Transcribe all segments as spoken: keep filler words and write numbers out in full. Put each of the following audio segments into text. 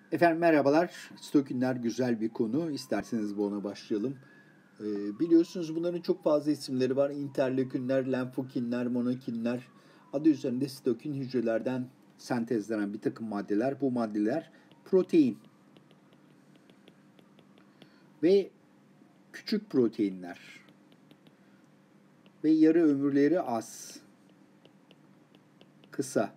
Efendim merhabalar. Stokinler güzel bir konu. İsterseniz bu ona başlayalım. Ee, biliyorsunuz bunların çok fazla isimleri var. İnterleukinler, lenfokinler, monokinler. Adı üzerinde stokin hücrelerden sentezlenen bir takım maddeler. Bu maddeler protein ve küçük proteinler ve yarı ömürleri az, kısa.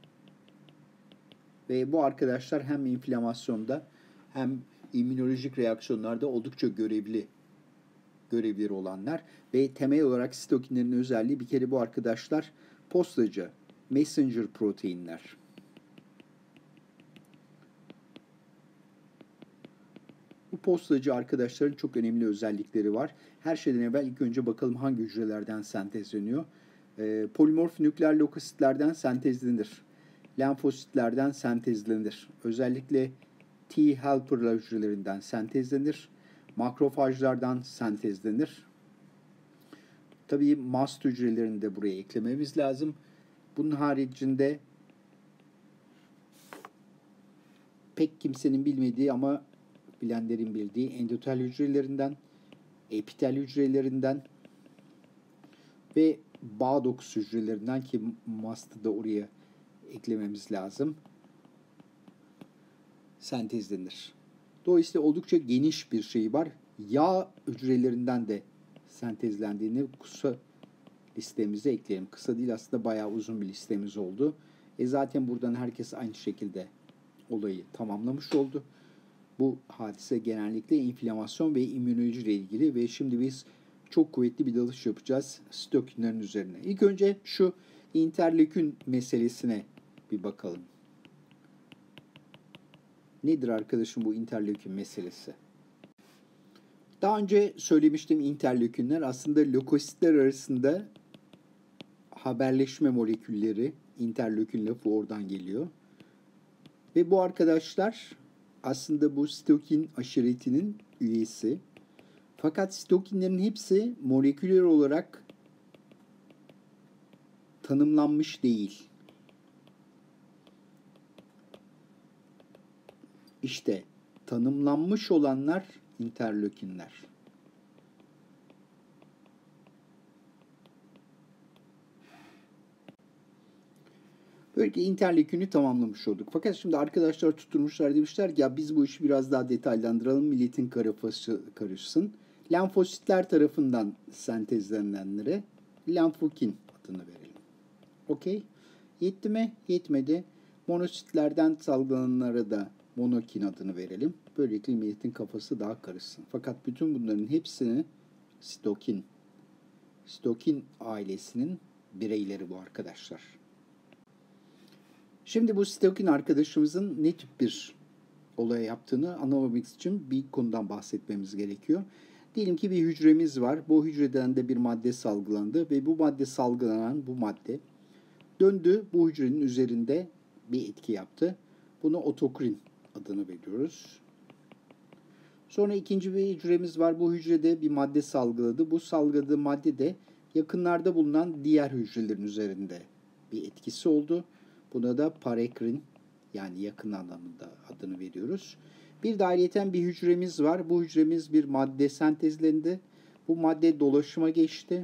Ve bu arkadaşlar hem inflamasyonda hem immünolojik reaksiyonlarda oldukça görevli görevleri olanlar ve temel olarak sitokinlerin özelliği bir kere bu arkadaşlar postacı, messenger proteinler. Bu postacı arkadaşların çok önemli özellikleri var. Her şeyden evvel ilk önce bakalım hangi hücrelerden sentezleniyor. E, polimorf nükleer lökositlerden sentezlenir. Lenfositlerden sentezlenir. Özellikle T helper hücrelerinden sentezlenir. Makrofajlardan sentezlenir. Tabii mast hücrelerini de buraya eklememiz lazım. Bunun haricinde pek kimsenin bilmediği ama bilenlerin bildiği endotel hücrelerinden, epitel hücrelerinden ve bağ dokusu hücrelerinden ki mastı da oraya eklememiz lazım. Sentezlenir. Dolayısıyla oldukça geniş bir şey var. Yağ hücrelerinden de sentezlendiğini kısa listemize ekleyelim. Kısa değil aslında bayağı uzun bir listemiz oldu. E zaten buradan herkes aynı şekilde olayı tamamlamış oldu. Bu hadise genellikle inflamasyon ve immünoloji ile ilgili ve şimdi biz çok kuvvetli bir dalış yapacağız stokinlerin üzerine. İlk önce şu interleukin meselesine bir bakalım. Nedir arkadaşım bu interleukin meselesi? Daha önce söylemiştim interleukinler aslında lökositler arasında haberleşme molekülleri, interleukin lafı oradan geliyor. Ve bu arkadaşlar aslında bu sitokin aşiretinin üyesi. Fakat sitokinlerin hepsi moleküler olarak tanımlanmış değil. İşte tanımlanmış olanlar interleukinler. Böylelikle interleukini tamamlamış olduk. Fakat şimdi arkadaşlar tutturmuşlar demişler ki ya biz bu işi biraz daha detaylandıralım. Milletin kafası karışsın. Lenfositler tarafından sentezlenenlere lenfokin adını verelim. Okey. Yetti mi? Yetmedi. Monositlerden salgılananlara da monokin adını verelim. Böylelikle milletin kafası daha karışsın. Fakat bütün bunların hepsini sitokin, sitokin ailesinin bireyleri bu arkadaşlar. Şimdi bu sitokin arkadaşımızın ne tip bir olay yaptığını anlamak için bir konudan bahsetmemiz gerekiyor. Diyelim ki bir hücremiz var. Bu hücreden de bir madde salgılandı ve bu madde salgılanan bu madde döndü bu hücrenin üzerinde bir etki yaptı. Buna otokrin adını veriyoruz. Sonra ikinci bir hücremiz var. Bu hücrede bir madde salgıladı. Bu salgıladığı madde de yakınlarda bulunan diğer hücrelerin üzerinde bir etkisi oldu. Buna da parekrin yani yakın anlamında adını veriyoruz. Bir de ayrıyeten bir hücremiz var. Bu hücremiz bir madde sentezlendi. Bu madde dolaşıma geçti.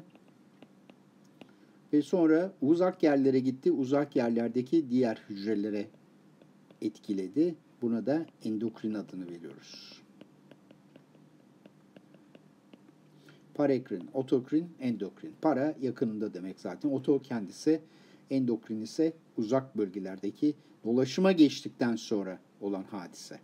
Ve sonra uzak yerlere gitti. Uzak yerlerdeki diğer hücrelere etkiledi. Buna da endokrin adını veriyoruz. Parekrin, otokrin, endokrin. Para yakınında demek zaten. Oto kendisi, endokrin ise uzak bölgelerdeki dolaşıma geçtikten sonra olan hadise.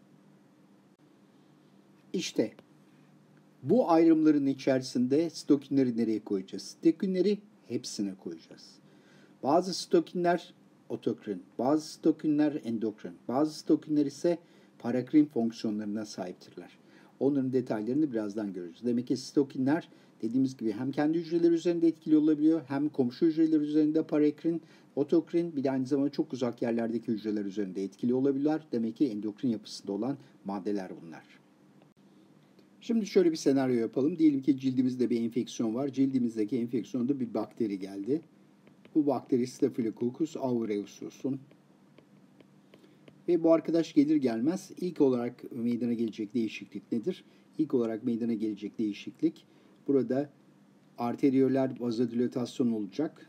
İşte bu ayrımların içerisinde sitokinleri nereye koyacağız? Sitokinleri hepsine koyacağız. Bazı sitokinler otokrin, bazı sitokinler endokrin, bazı sitokinler ise parakrin fonksiyonlarına sahiptirler. Onların detaylarını birazdan göreceğiz. Demek ki sitokinler dediğimiz gibi hem kendi hücreler üzerinde etkili olabiliyor, hem komşu hücreler üzerinde parakrin, otokrin, bir de aynı zamanda çok uzak yerlerdeki hücreler üzerinde etkili olabilirler. Demek ki endokrin yapısında olan maddeler bunlar. Şimdi şöyle bir senaryo yapalım. Diyelim ki cildimizde bir enfeksiyon var. Cildimizdeki enfeksiyonda bir bakteri geldi. Bu bakteri Staphylococcus aureus olsun. Ve bu arkadaş gelir gelmez ilk olarak meydana gelecek değişiklik nedir? İlk olarak meydana gelecek değişiklik burada arteriyoller vazodilatasyon olacak.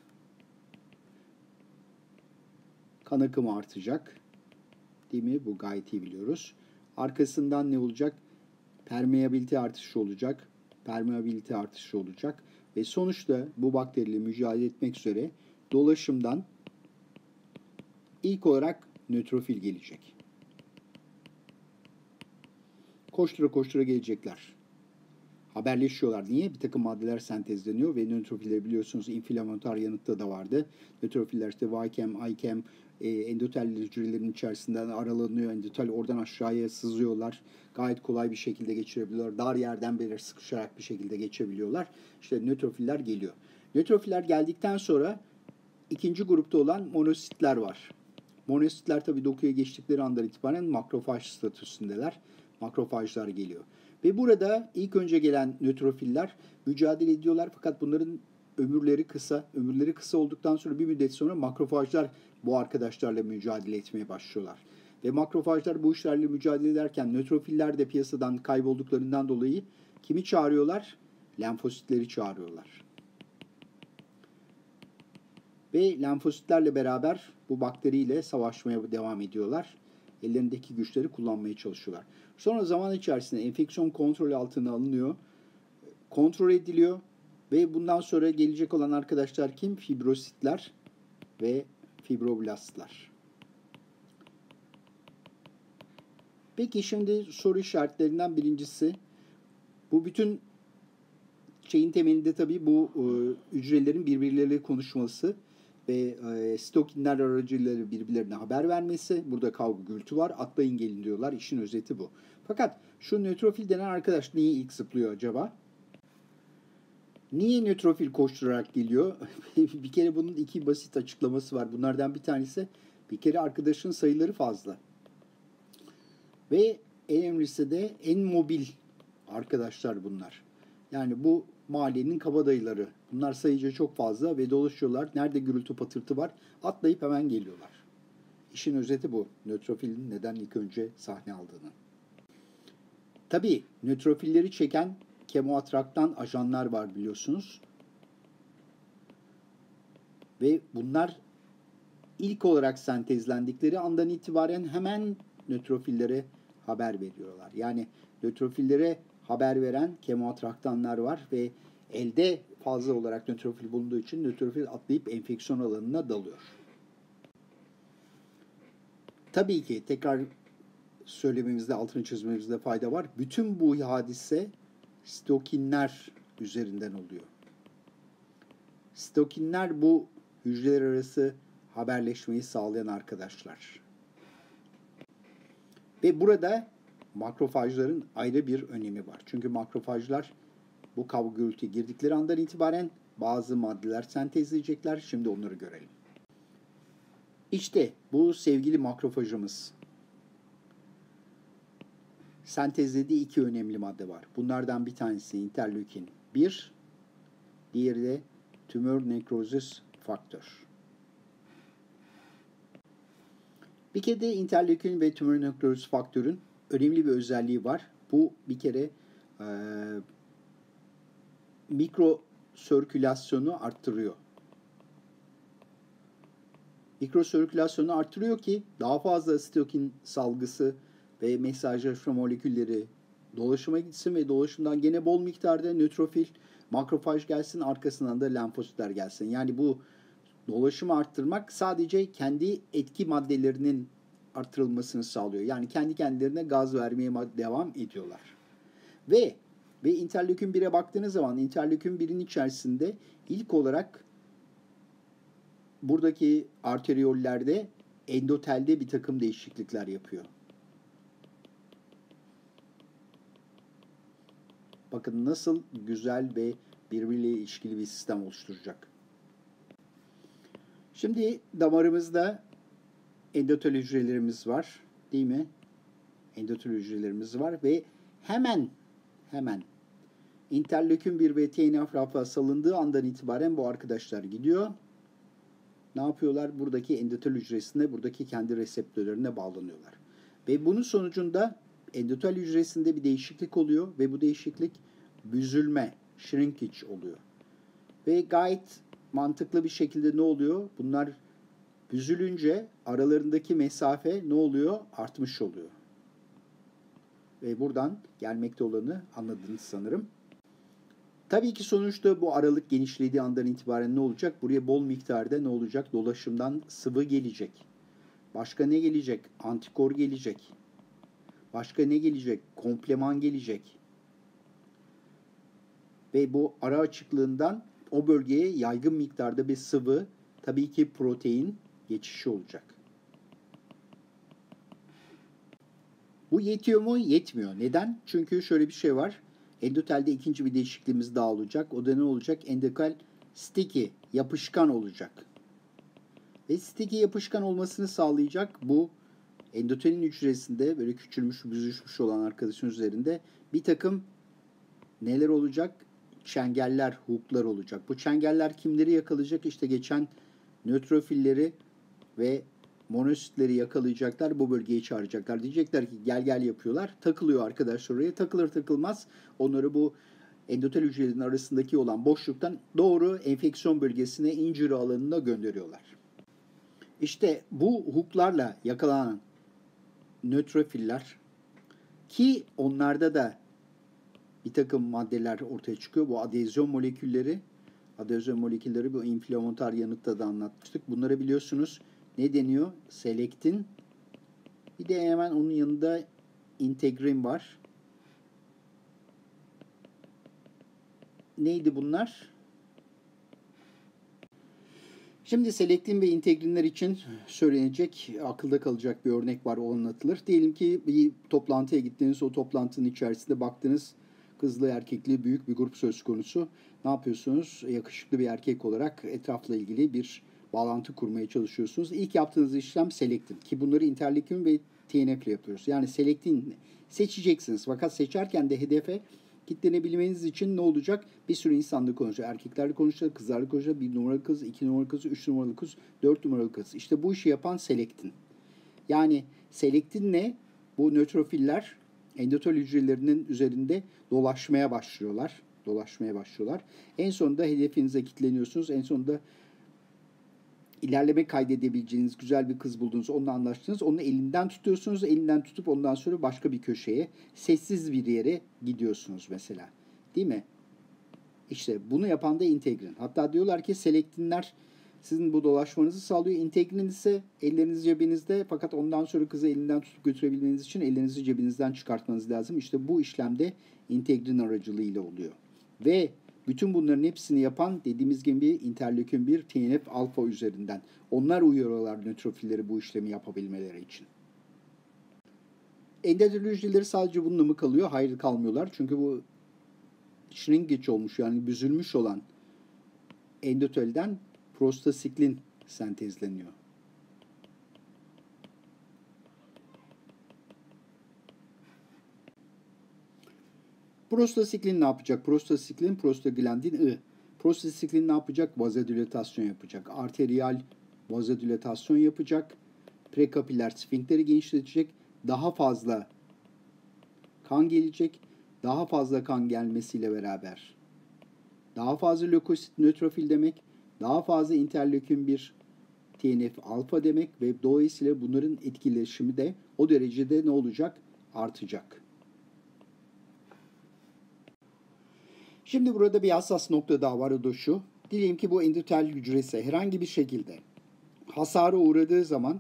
Kan akımı artacak. Değil mi? Bu gayet iyi biliyoruz. Arkasından ne olacak? Permeabilite artışı olacak. Permeabilite artışı olacak. Ve sonuçta bu bakteriyle mücadele etmek üzere dolaşımdan ilk olarak nötrofil gelecek. Koştura koştura gelecekler. Haberleşiyorlar. Niye? Bir takım maddeler sentezleniyor ve nötrofiller biliyorsunuz inflamatuar yanıtta da vardı. Nötrofiller işte Ycam, Icam, e, endotel hücrelerin içerisinden aralanıyor. Endotel oradan aşağıya sızıyorlar. Gayet kolay bir şekilde geçirebiliyorlar. Dar yerden beri sıkışarak bir şekilde geçebiliyorlar. İşte nötrofiller geliyor. Nötrofiller geldikten sonra ikinci grupta olan monositler var. Monositler tabii dokuya geçtikleri andan itibaren makrofaj statüsündeler. Makrofajlar geliyor. Ve burada ilk önce gelen nötrofiller mücadele ediyorlar fakat bunların ömürleri kısa. Ömürleri kısa olduktan sonra bir müddet sonra makrofajlar bu arkadaşlarla mücadele etmeye başlıyorlar. Ve makrofajlar bu işlerle mücadele ederken nötrofiller de piyasadan kaybolduklarından dolayı kimi çağırıyorlar? Lenfositleri çağırıyorlar. Ve lenfositlerle beraber bu bakteriyle savaşmaya devam ediyorlar. Ellerindeki güçleri kullanmaya çalışıyorlar. Sonra zaman içerisinde enfeksiyon kontrol altına alınıyor. Kontrol ediliyor. Ve bundan sonra gelecek olan arkadaşlar kim? Fibrositler ve fibroblastlar. Peki şimdi soru işaretlerinden birincisi. Bu bütün şeyin temelinde tabii bu e, hücrelerin birbirleriyle konuşması ve e, stokinler aracılığıyla birbirlerine haber vermesi. Burada kavga gürültü var. Atlayın gelin diyorlar. İşin özeti bu. Fakat şu nötrofil denen arkadaş niye ilk zıplıyor acaba? Niye nötrofil koşturarak geliyor? Bir kere bunun iki basit açıklaması var. Bunlardan bir tanesi bir kere arkadaşın sayıları fazla. Ve en önemlisi de en mobil arkadaşlar bunlar. Yani bu mahallenin kabadayıları. Bunlar sayıca çok fazla ve dolaşıyorlar. Nerede gürültü patırtı var atlayıp hemen geliyorlar. İşin özeti bu. Nötrofilin neden ilk önce sahne aldığını. Tabii nötrofilleri çeken kemoatraktan ajanlar var biliyorsunuz. Ve bunlar ilk olarak sentezlendikleri andan itibaren hemen nötrofillere haber veriyorlar. Yani nötrofillere haber veren kemoatraktanlar var ve elde fazla olarak nötrofil bulunduğu için nötrofil atlayıp enfeksiyon alanına dalıyor. Tabii ki tekrar söylememizde, altını çizmemizde fayda var. Bütün bu hadise stokinler üzerinden oluyor. Stokinler bu hücreler arası haberleşmeyi sağlayan arkadaşlar. Ve burada makrofajların ayrı bir önemi var. Çünkü makrofajlar bu kavga gürültüye girdikleri andan itibaren bazı maddeler sentezleyecekler. Şimdi onları görelim. İşte bu sevgili makrofajımız. Sentezlediği iki önemli madde var. Bunlardan bir tanesi interleukin bir, diğeri de tümör nekrozis faktör. Bir kere de interleukin ve tümör nekrozis faktörün önemli bir özelliği var. Bu bir kere e, mikrosirkülasyonu arttırıyor. Mikrosirkülasyonu arttırıyor ki daha fazla stokin salgısı ve mesajlaşma molekülleri dolaşıma gitsin ve dolaşımdan gene bol miktarda nötrofil, makrofaj gelsin, arkasından da lenfositler gelsin. Yani bu dolaşımı arttırmak sadece kendi etki maddelerinin arttırılmasını sağlıyor. Yani kendi kendilerine gaz vermeye devam ediyorlar. Ve ve interleukin bire baktığınız zaman interleukin birin içerisinde ilk olarak buradaki arteriollerde endotelde bir takım değişiklikler yapıyor. Bakın nasıl güzel ve birbiriyle ilişkili bir sistem oluşturacak. Şimdi damarımızda endotel hücrelerimiz var, değil mi? Endotel hücrelerimiz var ve hemen hemen interleukin bir ve T N F alfa salındığı andan itibaren bu arkadaşlar gidiyor. ne yapıyorlar? Buradaki endotel hücresine, buradaki kendi reseptörlerine bağlanıyorlar. Ve bunun sonucunda endotel hücresinde bir değişiklik oluyor ve bu değişiklik büzülme, shrinkage oluyor. Ve gayet mantıklı bir şekilde ne oluyor? Bunlar büzülünce aralarındaki mesafe ne oluyor? Artmış oluyor. Ve buradan gelmekte olanı anladınız sanırım. Tabii ki sonuçta bu aralık genişlediği andan itibaren ne olacak? Buraya bol miktarda ne olacak? Dolaşımdan sıvı gelecek. Başka ne gelecek? Antikor gelecek. Başka ne gelecek? Kompleman gelecek. Ve bu ara açıklığından o bölgeye yaygın miktarda bir sıvı, tabii ki protein geçişi olacak. Bu yetiyor mu? Yetmiyor. Neden? Çünkü şöyle bir şey var. Endotelde ikinci bir değişikliğimiz daha olacak. O da ne olacak? Endotel sticky, yapışkan olacak. Ve sticky yapışkan olmasını sağlayacak bu endotelin hücresinde böyle küçülmüş, büzüşmüş olan arkadaşın üzerinde bir takım neler olacak? Çengeller, hooklar olacak. Bu çengeller kimleri yakalayacak? İşte geçen nötrofilleri ve monositleri yakalayacaklar, bu bölgeyi çağıracaklar. Diyecekler ki gel gel yapıyorlar. Takılıyor arkadaşlar oraya. Takılır takılmaz onları bu endotel hücrelerin arasındaki olan boşluktan doğru enfeksiyon bölgesine, injury alanına gönderiyorlar. İşte bu hooklarla yakalanan nötrofiller ki onlarda da bir takım maddeler ortaya çıkıyor. Bu adezyon molekülleri, adezyon molekülleri bu inflamatuar yanıkta da anlatmıştık. Bunlara biliyorsunuz ne deniyor? Selektin. Bir de hemen onun yanında integrin var. Neydi bunlar? Şimdi selektin ve integrinler için söylenecek, akılda kalacak bir örnek var, o anlatılır. Diyelim ki bir toplantıya gittiniz, o toplantının içerisinde baktınız kızlı erkekli büyük bir grup söz konusu. Ne yapıyorsunuz? Yakışıklı bir erkek olarak etrafla ilgili bir bağlantı kurmaya çalışıyorsunuz. İlk yaptığınız işlem selektin ki bunları interleukin ve T N F ile yapıyoruz. Yani selektin seçeceksiniz fakat seçerken de hedefe kitlenebilmeniz için ne olacak? Bir sürü insanla konuşacak. Erkeklerle konuşacak, kızlarla konuşacak. Bir numaralı kız, iki numaralı kız, üç numaralı kız, dört numaralı kız. İşte bu işi yapan selektin. Yani selektin ne? Bu nötrofiller endotel hücrelerinin üzerinde dolaşmaya başlıyorlar. Dolaşmaya başlıyorlar. En sonunda hedefinize kilitleniyorsunuz. En sonunda ilerleme kaydedebileceğiniz güzel bir kız buldunuz. Onunla anlaştınız. Onu elinden tutuyorsunuz. Elinden tutup ondan sonra başka bir köşeye, sessiz bir yere gidiyorsunuz mesela. Değil mi? İşte bunu yapan da integrin. Hatta diyorlar ki selektinler sizin bu dolaşmanızı sağlıyor. İntegrin ise elleriniz cebinizde fakat ondan sonra kızı elinden tutup götürebilmeniz için ellerinizi cebinizden çıkartmanız lazım. İşte bu işlemde integrin aracılığıyla oluyor. Ve bütün bunların hepsini yapan dediğimiz gibi interleukin bir T N F alfa üzerinden. Onlar uyarıyorlar nötrofilleri bu işlemi yapabilmeleri için. Endotel hücreleri sadece bununla mı kalıyor? Hayır, kalmıyorlar. Çünkü bu shrinkage olmuş, yani büzülmüş olan endotelden prostasiklin sentezleniyor. Prostasiklin ne yapacak? Prostasiklin, prostaglandin I. Prostasiklin ne yapacak? Vazodilatasyon yapacak. Arteriyal vazodilatasyon yapacak. Prekapiler sfinkteri genişletecek. Daha fazla kan gelecek. Daha fazla kan gelmesiyle beraber daha fazla lökosit, nötrofil demek, daha fazla interleukin bir T N F alfa demek ve dolayısıyla bunların etkileşimi de o derecede ne olacak? Artacak. Şimdi burada bir hassas nokta daha var, o da şu. Diyelim ki bu endotel hücresi herhangi bir şekilde hasara uğradığı zaman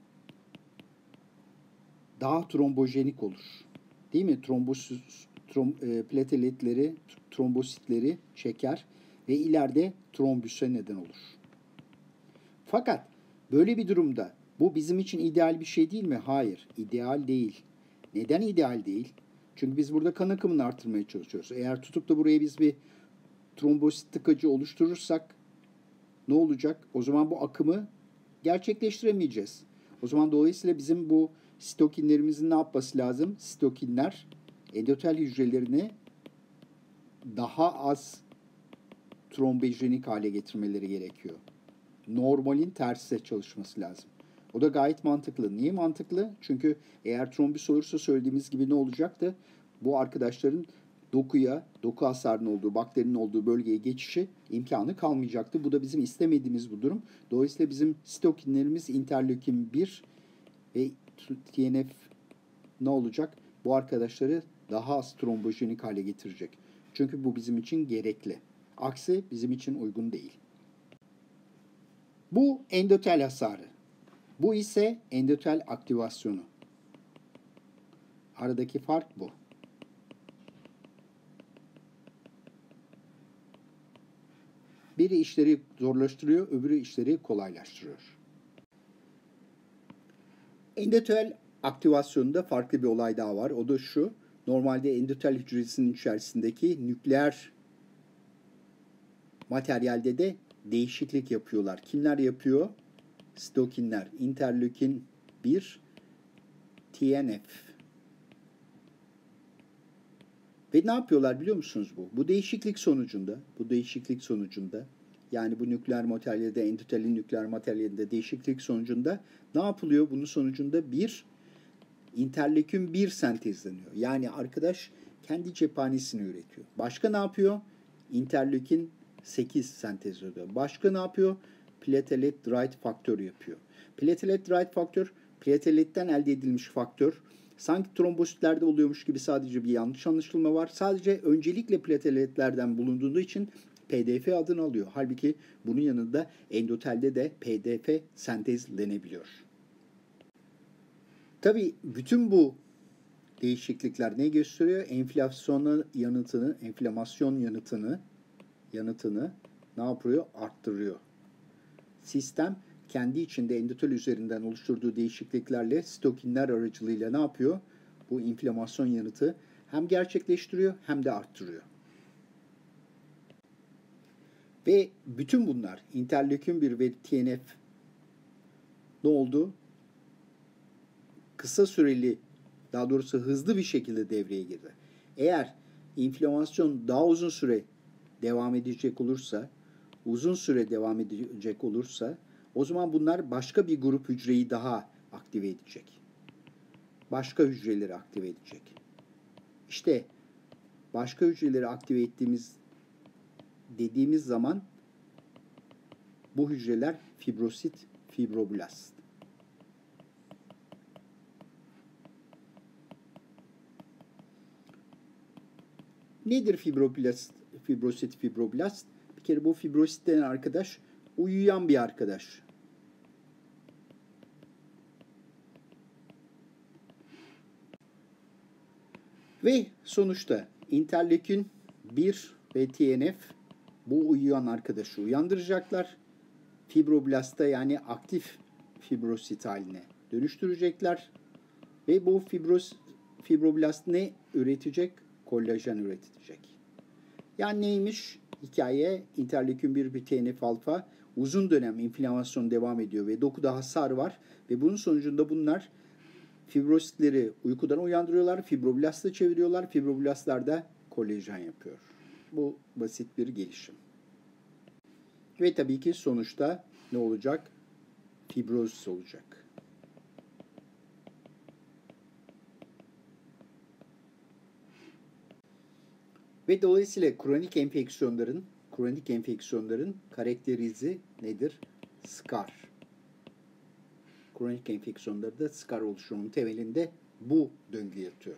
daha trombojenik olur. Değil mi? Trombosit, trom, e, plateletleri, trombositleri çeker ve ileride trombüse neden olur. Fakat böyle bir durumda bu bizim için ideal bir şey değil mi? Hayır, ideal değil. Neden ideal değil? Çünkü biz burada kan akımını artırmaya çalışıyoruz. Eğer tutup da buraya biz bir trombosit tıkacı oluşturursak ne olacak? O zaman bu akımı gerçekleştiremeyeceğiz. O zaman dolayısıyla bizim bu sitokinlerimizin ne yapması lazım? Sitokinler endotel hücrelerini daha az trombojenik hale getirmeleri gerekiyor. normalin tersine çalışması lazım. O da gayet mantıklı. Niye mantıklı? Çünkü eğer trombüs olursa söylediğimiz gibi ne olacaktı? Bu arkadaşların dokuya, doku hasarının olduğu, bakterinin olduğu bölgeye geçişi imkanı kalmayacaktı. Bu da bizim istemediğimiz bu durum. Dolayısıyla bizim sitokinlerimiz interleukin bir ve T N F ne olacak? Bu arkadaşları daha az trombojenik hale getirecek. Çünkü bu bizim için gerekli. Aksi bizim için uygun değil. Bu endotel hasarı. Bu ise endotel aktivasyonu. Aradaki fark bu. Biri işleri zorlaştırıyor, öbürü işleri kolaylaştırıyor. Endotel aktivasyonunda farklı bir olay daha var. O da şu. Normalde endotel hücresinin içerisindeki nükleer materyalde de değişiklik yapıyorlar. Kimler yapıyor? Sitokinler, interleukin bir, T N F. Ve ne yapıyorlar biliyor musunuz bu? Bu değişiklik sonucunda, bu değişiklik sonucunda, yani bu nükleer materyalde, endotelin nükleer materyalinde değişiklik sonucunda ne yapılıyor? Bunun sonucunda bir interleukin bir sentezleniyor. Yani arkadaş kendi cephanesini üretiyor. Başka ne yapıyor? Interleukin sekiz sentezliyor. Başka ne yapıyor? Platelet dried faktör yapıyor. Platelet dried faktör, plateletten elde edilmiş faktör. Sanki trombositlerde oluyormuş gibi sadece bir yanlış anlaşılma var. Sadece öncelikle plateletlerden bulunduğu için P D F adını alıyor. Halbuki bunun yanında endotelde de P D F sentezlenebiliyor. Tabii bütün bu değişiklikler ne gösteriyor? Enflasyona yanıtını, enflamasyon yanıtını, yanıtını ne yapıyor? Arttırıyor. Sistem kendi içinde endotel üzerinden oluşturduğu değişikliklerle sitokinler aracılığıyla ne yapıyor? Bu inflamasyon yanıtı hem gerçekleştiriyor hem de arttırıyor. Ve bütün bunlar interleukin bir ve T N F ne oldu? Kısa süreli, daha doğrusu hızlı bir şekilde devreye girdi. Eğer inflamasyon daha uzun süre devam edecek olursa, uzun süre devam edecek olursa, o zaman bunlar başka bir grup hücreyi daha aktive edecek. Başka hücreleri aktive edecek. İşte başka hücreleri aktive ettiğimiz dediğimiz zaman bu hücreler fibrosit, fibroblast. Nedir fibroblast, fibrosit, fibroblast? Bir kere bu fibrosit denen arkadaş uyuyan bir arkadaş. Ve sonuçta interleukin bir ve T N F bu uyuyan arkadaşı uyandıracaklar. Fibroblasta yani aktif fibrosit haline dönüştürecekler. Ve bu fibros, fibroblast ne üretecek? Kollajen üretecek. Yani neymiş? Hikaye interleukin bir bir T N F alfa uzun dönem inflamasyon devam ediyor ve dokuda hasar var ve bunun sonucunda bunlar fibrositleri uykudan uyandırıyorlar, fibroblasta çeviriyorlar, fibroblastlar da kollajen yapıyor. Bu basit bir gelişim. Ve tabii ki sonuçta ne olacak? Fibrozis olacak. Ve dolayısıyla kronik enfeksiyonların kronik enfeksiyonların karakterizi nedir? Skar. Kronik enfeksiyonlarda skar oluşumunun temelinde bu döngü yatıyor.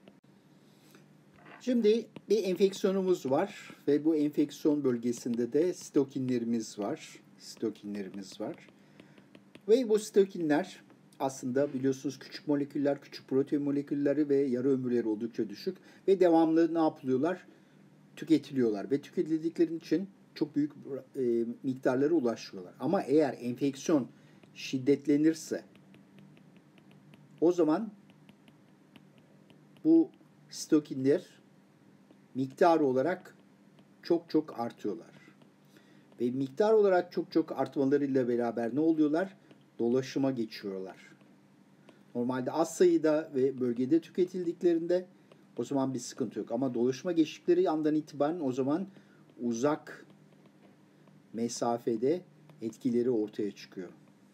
Şimdi bir enfeksiyonumuz var ve bu enfeksiyon bölgesinde de sitokinlerimiz var. Sitokinlerimiz var. Ve bu sitokinler aslında biliyorsunuz küçük moleküller, küçük protein molekülleri ve yarı ömürleri oldukça düşük ve devamlı ne yapılıyorlar? Tüketiliyorlar ve tüketildikleri için çok büyük e, miktarlara ulaşıyorlar. Ama eğer enfeksiyon şiddetlenirse o zaman bu sitokinler miktar olarak çok çok artıyorlar. Ve miktar olarak çok çok artmalarıyla beraber ne oluyorlar? Dolaşıma geçiyorlar. Normalde az sayıda ve bölgede tüketildiklerinde o zaman bir sıkıntı yok. Ama dolaşıma geçtikleri andan itibaren o zaman uzak mesafede etkileri ortaya çıkıyor.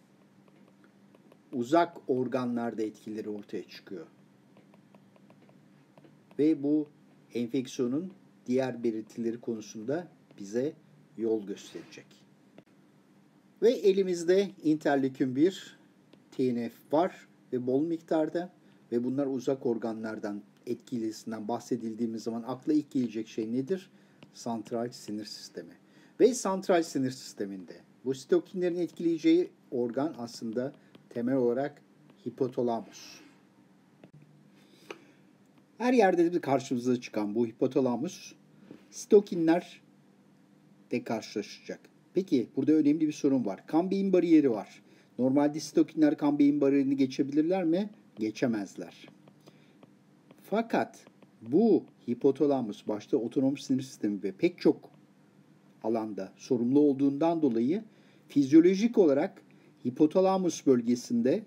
Uzak organlarda etkileri ortaya çıkıyor. Ve bu enfeksiyonun diğer belirtileri konusunda bize yol gösterecek. Ve elimizde interleukin bir, T N F var ve bol miktarda ve bunlar uzak organlardan etkilisinden bahsedildiğimiz zaman akla ilk gelecek şey nedir? Santral sinir sistemi. Ve santral sinir sisteminde bu sitokinlerin etkileyeceği organ aslında temel olarak hipotalamus. Her yerde de karşımıza çıkan bu hipotalamus sitokinler de karşılaşacak. Peki burada önemli bir sorun var. Kan beyin bariyeri var. Normalde sitokinler kan beyin bariyerini geçebilirler mi? Geçemezler. Fakat bu hipotalamus başta otonom sinir sistemi ve pek çok alanda sorumlu olduğundan dolayı fizyolojik olarak hipotalamus bölgesinde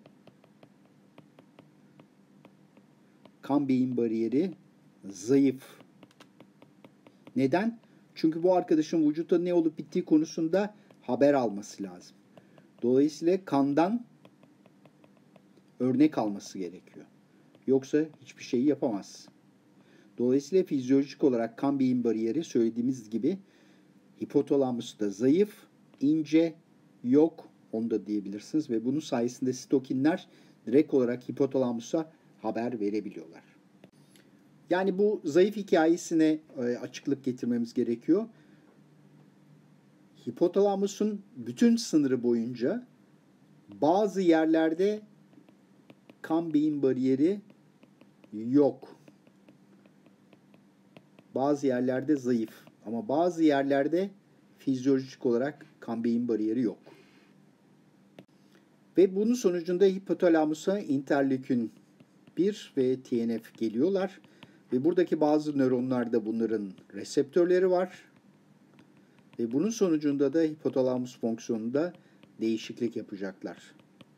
kan beyin bariyeri zayıf. Neden? Çünkü bu arkadaşın vücutta ne olup bittiği konusunda haber alması lazım. Dolayısıyla kandan örnek alması gerekiyor. Yoksa hiçbir şeyi yapamaz. Dolayısıyla fizyolojik olarak kan beyin bariyeri söylediğimiz gibi hipotalamusta zayıf, ince, yok, onu da diyebilirsiniz ve bunun sayesinde sitokinler direkt olarak hipotalamusa haber verebiliyorlar. Yani bu zayıf hikayesine açıklık getirmemiz gerekiyor. Hipotalamusun bütün sınırı boyunca bazı yerlerde kan beyin bariyeri yok. Bazı yerlerde zayıf ama bazı yerlerde fizyolojik olarak kan beyin bariyeri yok. Ve bunun sonucunda hipotalamusa interleukin bir ve T N F geliyorlar. Ve buradaki bazı nöronlarda bunların reseptörleri var. Ve bunun sonucunda da hipotalamus fonksiyonunda değişiklik yapacaklar.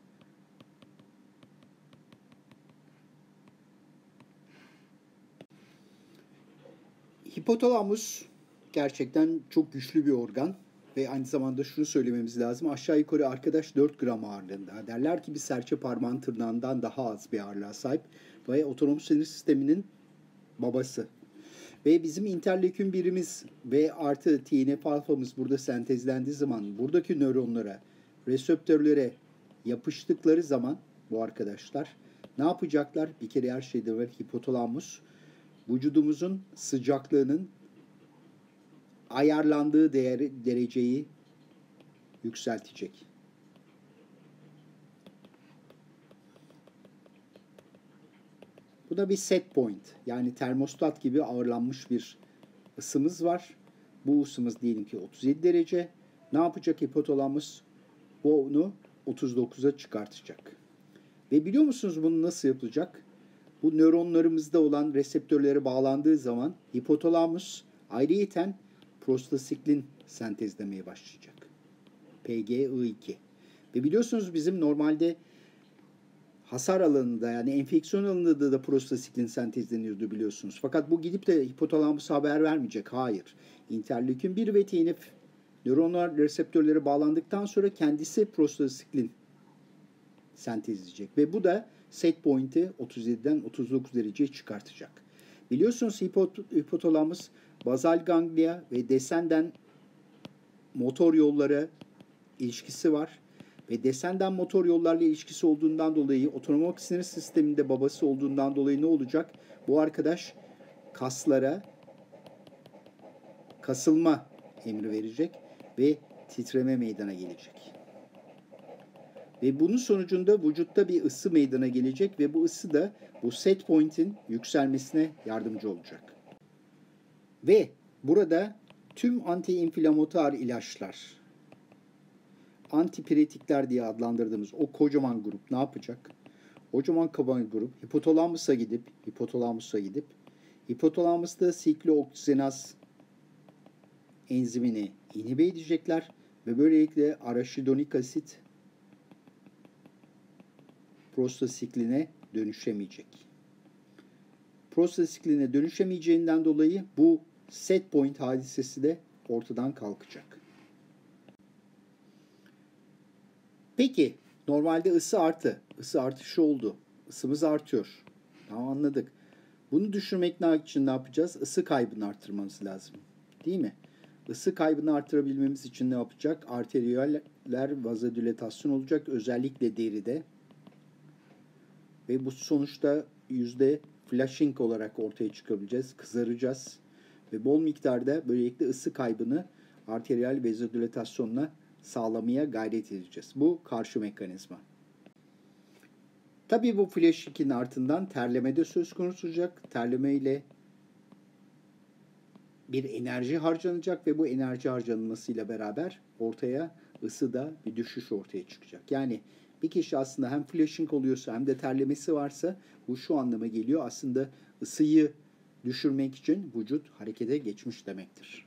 Hipotalamus gerçekten çok güçlü bir organ. Ve aynı zamanda şunu söylememiz lazım. Aşağı yukarı arkadaş dört gram ağırlığında. Derler ki bir serçe parmağın tırnağından daha az bir ağırlığa sahip. Ve otonom sinir sisteminin babası. Ve bizim interleukin birimiz ve artı T N F alfamız burada sentezlendiği zaman buradaki nöronlara, reseptörlere yapıştıkları zaman bu arkadaşlar ne yapacaklar? Bir kere her şeyde var hipotalamus vücudumuzun sıcaklığının ayarlandığı değeri, dereceyi yükseltecek. Bu da bir set point. Yani termostat gibi ağırlanmış bir ısımız var. Bu ısımız diyelim ki otuz yedi derece. Ne yapacak hipotalamus? Bunu otuz dokuza çıkartacak. Ve biliyor musunuz bunu nasıl yapılacak? Bu nöronlarımızda olan reseptörlere bağlandığı zaman hipotalamus ayrıyeten prostasiklin sentezlemeye başlayacak. P G I iki. Ve biliyorsunuz bizim normalde hasar alanında yani enfeksiyon alanında da prostasiklin sentezleniyordu biliyorsunuz. Fakat bu gidip de hipotalamusa haber vermeyecek. Hayır. Interleukin bir ve T N F nöronlar reseptörlere bağlandıktan sonra kendisi prostasiklin sentezleyecek. Ve bu da set point'i otuz yediden otuz dokuz dereceye çıkartacak. Biliyorsunuz hipot- hipotalamus bazal ganglia ve descenden motor yollara ilişkisi var. Ve descenden motor yollarla ilişkisi olduğundan dolayı otonom sinir sisteminde babası olduğundan dolayı ne olacak? Bu arkadaş kaslara kasılma emri verecek ve titreme meydana gelecek. Ve bunun sonucunda vücutta bir ısı meydana gelecek ve bu ısı da bu set point'in yükselmesine yardımcı olacak. Ve burada tüm anti-inflamatuar ilaçlar, antipiretikler diye adlandırdığımız o kocaman grup ne yapacak? Kocaman kaban grup hipotalamusa gidip hipotalamusa gidip hipotalamusta siklooksijenaz enzimini inhibe edecekler ve böylelikle araşidonik asit prostasikline dönüşemeyecek. Prostasikline dönüşemeyeceğinden dolayı bu set point hadisesi de ortadan kalkacak. Peki normalde ısı artı. Isı artışı oldu. Isımız artıyor. Tamam, anladık. Bunu düşürmek için ne yapacağız? Isı kaybını arttırmamız lazım. Değil mi? Isı kaybını artırabilmemiz için ne yapacak? Arteriyoller vazodilatasyon olacak. Özellikle deride. Ve bu sonuçta yüzde flashing olarak ortaya çıkabileceğiz. Kızaracağız. Ve bol miktarda böylelikle ısı kaybını arteriyel vazodilatasyonla sağlamaya gayret edeceğiz. Bu karşı mekanizma. Tabii bu flashing'in ardından terleme de söz konusu olacak. Terleme ile bir enerji harcanacak ve bu enerji harcanmasıyla beraber ortaya ısıda bir düşüş ortaya çıkacak. Yani bir kişi aslında hem flashing oluyorsa hem de terlemesi varsa bu şu anlama geliyor. Aslında ısıyı düşürmek için vücut harekete geçmiş demektir.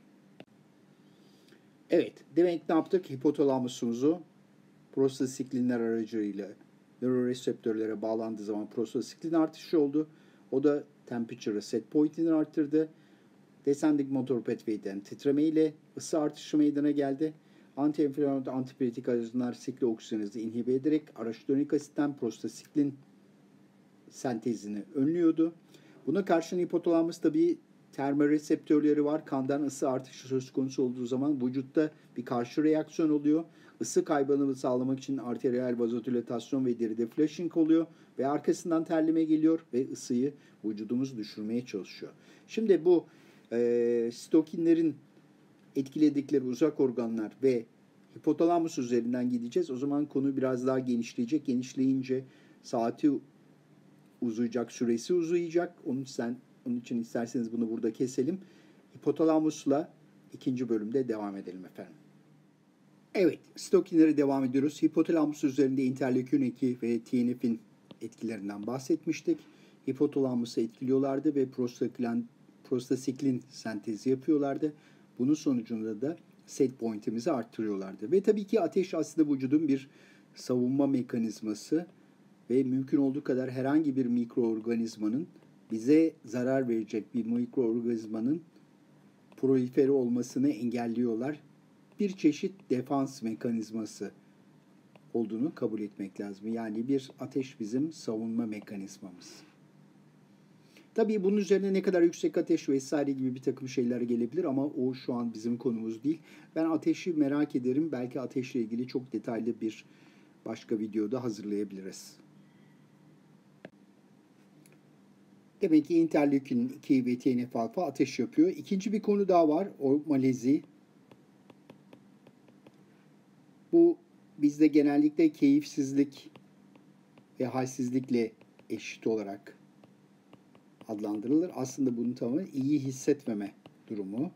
Evet, demek ne yaptık? Hipotalamusumuzu prostasiklinler aracılığıyla nöroreseptörlere bağlandığı zaman prostasiklin artışı oldu. O da temperature set point'ini arttırdı. Descending motor pathway'den titreme ile ısı artışı meydana geldi. Anti-inflamatuar antipiretik agentlar sikli oksijenezi inhibe ederek araşidonik asitten prostasiklin sentezini önlüyordu. Buna karşın hipotalamus tabii termoreseptörleri var. Kandan ısı artışı söz konusu olduğu zaman vücutta bir karşı reaksiyon oluyor. Isı kaybını sağlamak için arteriyel vazodilatasyon ve deride flashing oluyor ve arkasından terleme geliyor ve ısıyı vücudumuz düşürmeye çalışıyor. Şimdi bu e, sitokinlerin etkiledikleri uzak organlar ve hipotalamus üzerinden gideceğiz. O zaman konu biraz daha genişleyecek. Genişleyince saati uzayacak, süresi uzayacak. Onun için, onun için isterseniz bunu burada keselim. Hipotalamusla ikinci bölümde devam edelim efendim. Evet, sitokinlere devam ediyoruz. Hipotalamus üzerinde interleukin iki ve T N F'in etkilerinden bahsetmiştik. Hipotalamusu etkiliyorlardı ve prostasiklin, prostasiklin sentezi yapıyorlardı. Bunun sonucunda da set point'imizi arttırıyorlardı. Ve tabii ki ateş aslında vücudun bir savunma mekanizması ve mümkün olduğu kadar herhangi bir mikroorganizmanın bize zarar verecek bir mikroorganizmanın prolifere olmasını engelliyorlar. Bir çeşit defans mekanizması olduğunu kabul etmek lazım. Yani bir ateş bizim savunma mekanizmamız. Tabii bunun üzerine ne kadar yüksek ateş vesaire gibi bir takım şeyler gelebilir ama o şu an bizim konumuz değil. Ben ateşi merak ederim. Belki ateşle ilgili çok detaylı bir başka videoda hazırlayabiliriz. Demek ki interleukin iki ve T N F alfa ateş yapıyor. İkinci bir konu daha var. O malezi. Bu bizde genellikle keyifsizlik ve halsizlikle eşit olarak adlandırılır. Aslında bunun tamamı iyi hissetmeme durumu.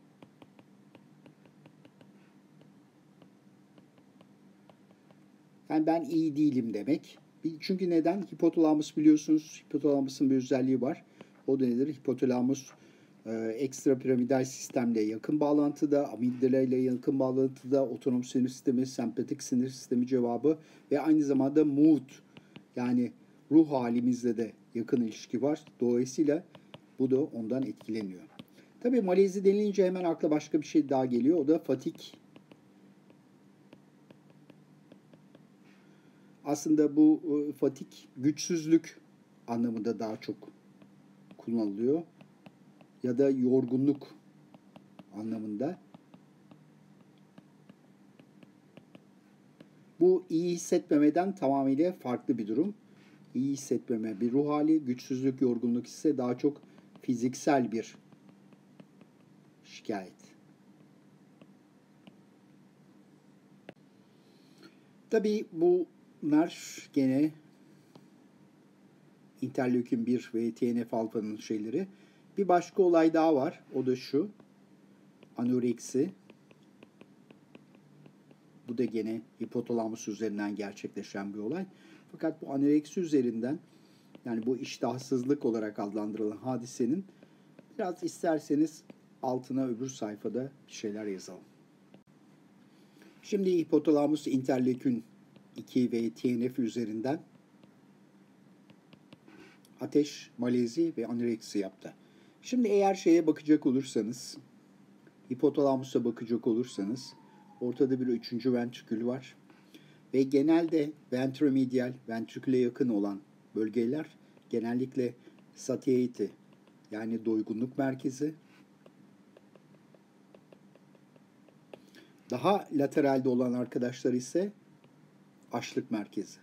Yani ben iyi değilim demek. Çünkü neden? Hipotalamus biliyorsunuz. Hipotalamusun bir özelliği var. O da nedir? Hipotalamus ekstrapiramidal sistemle yakın bağlantıda, amigdala ile yakın bağlantıda, otonom sinir sistemi, sempatik sinir sistemi cevabı ve aynı zamanda mood yani ruh halimizle de yakın ilişki var. Dolayısıyla bu da ondan etkileniyor. Tabii malezi denilince hemen akla başka bir şey daha geliyor. O da fatik. Aslında bu fatik güçsüzlük anlamında daha çok kullanılıyor. Ya da yorgunluk anlamında. Bu iyi hissetmemeden tamamıyla farklı bir durum. İyi hissetmeme bir ruh hali, güçsüzlük, yorgunluk ise daha çok fiziksel bir şikayet. Tabii bunlar gene interleukin bir ve T N F alfanın şeyleri. Bir başka olay daha var. O da şu. Anoreksi. Bu da gene hipotalamus üzerinden gerçekleşen bir olay. Fakat bu anoreksi üzerinden yani bu iştahsızlık olarak adlandırılan hadisenin biraz isterseniz altına öbür sayfada bir şeyler yazalım. Şimdi hipotalamus interleukin iki ve T N F üzerinden ateş, malezi ve anoreksi yaptı. Şimdi eğer şeye bakacak olursanız, hipotalamusa bakacak olursanız ortada bir üçüncü ventrikül var. Ve genelde ventromedial, ventriküle yakın olan bölgeler genellikle satiety yani doygunluk merkezi. Daha lateralde olan arkadaşlar ise açlık merkezi.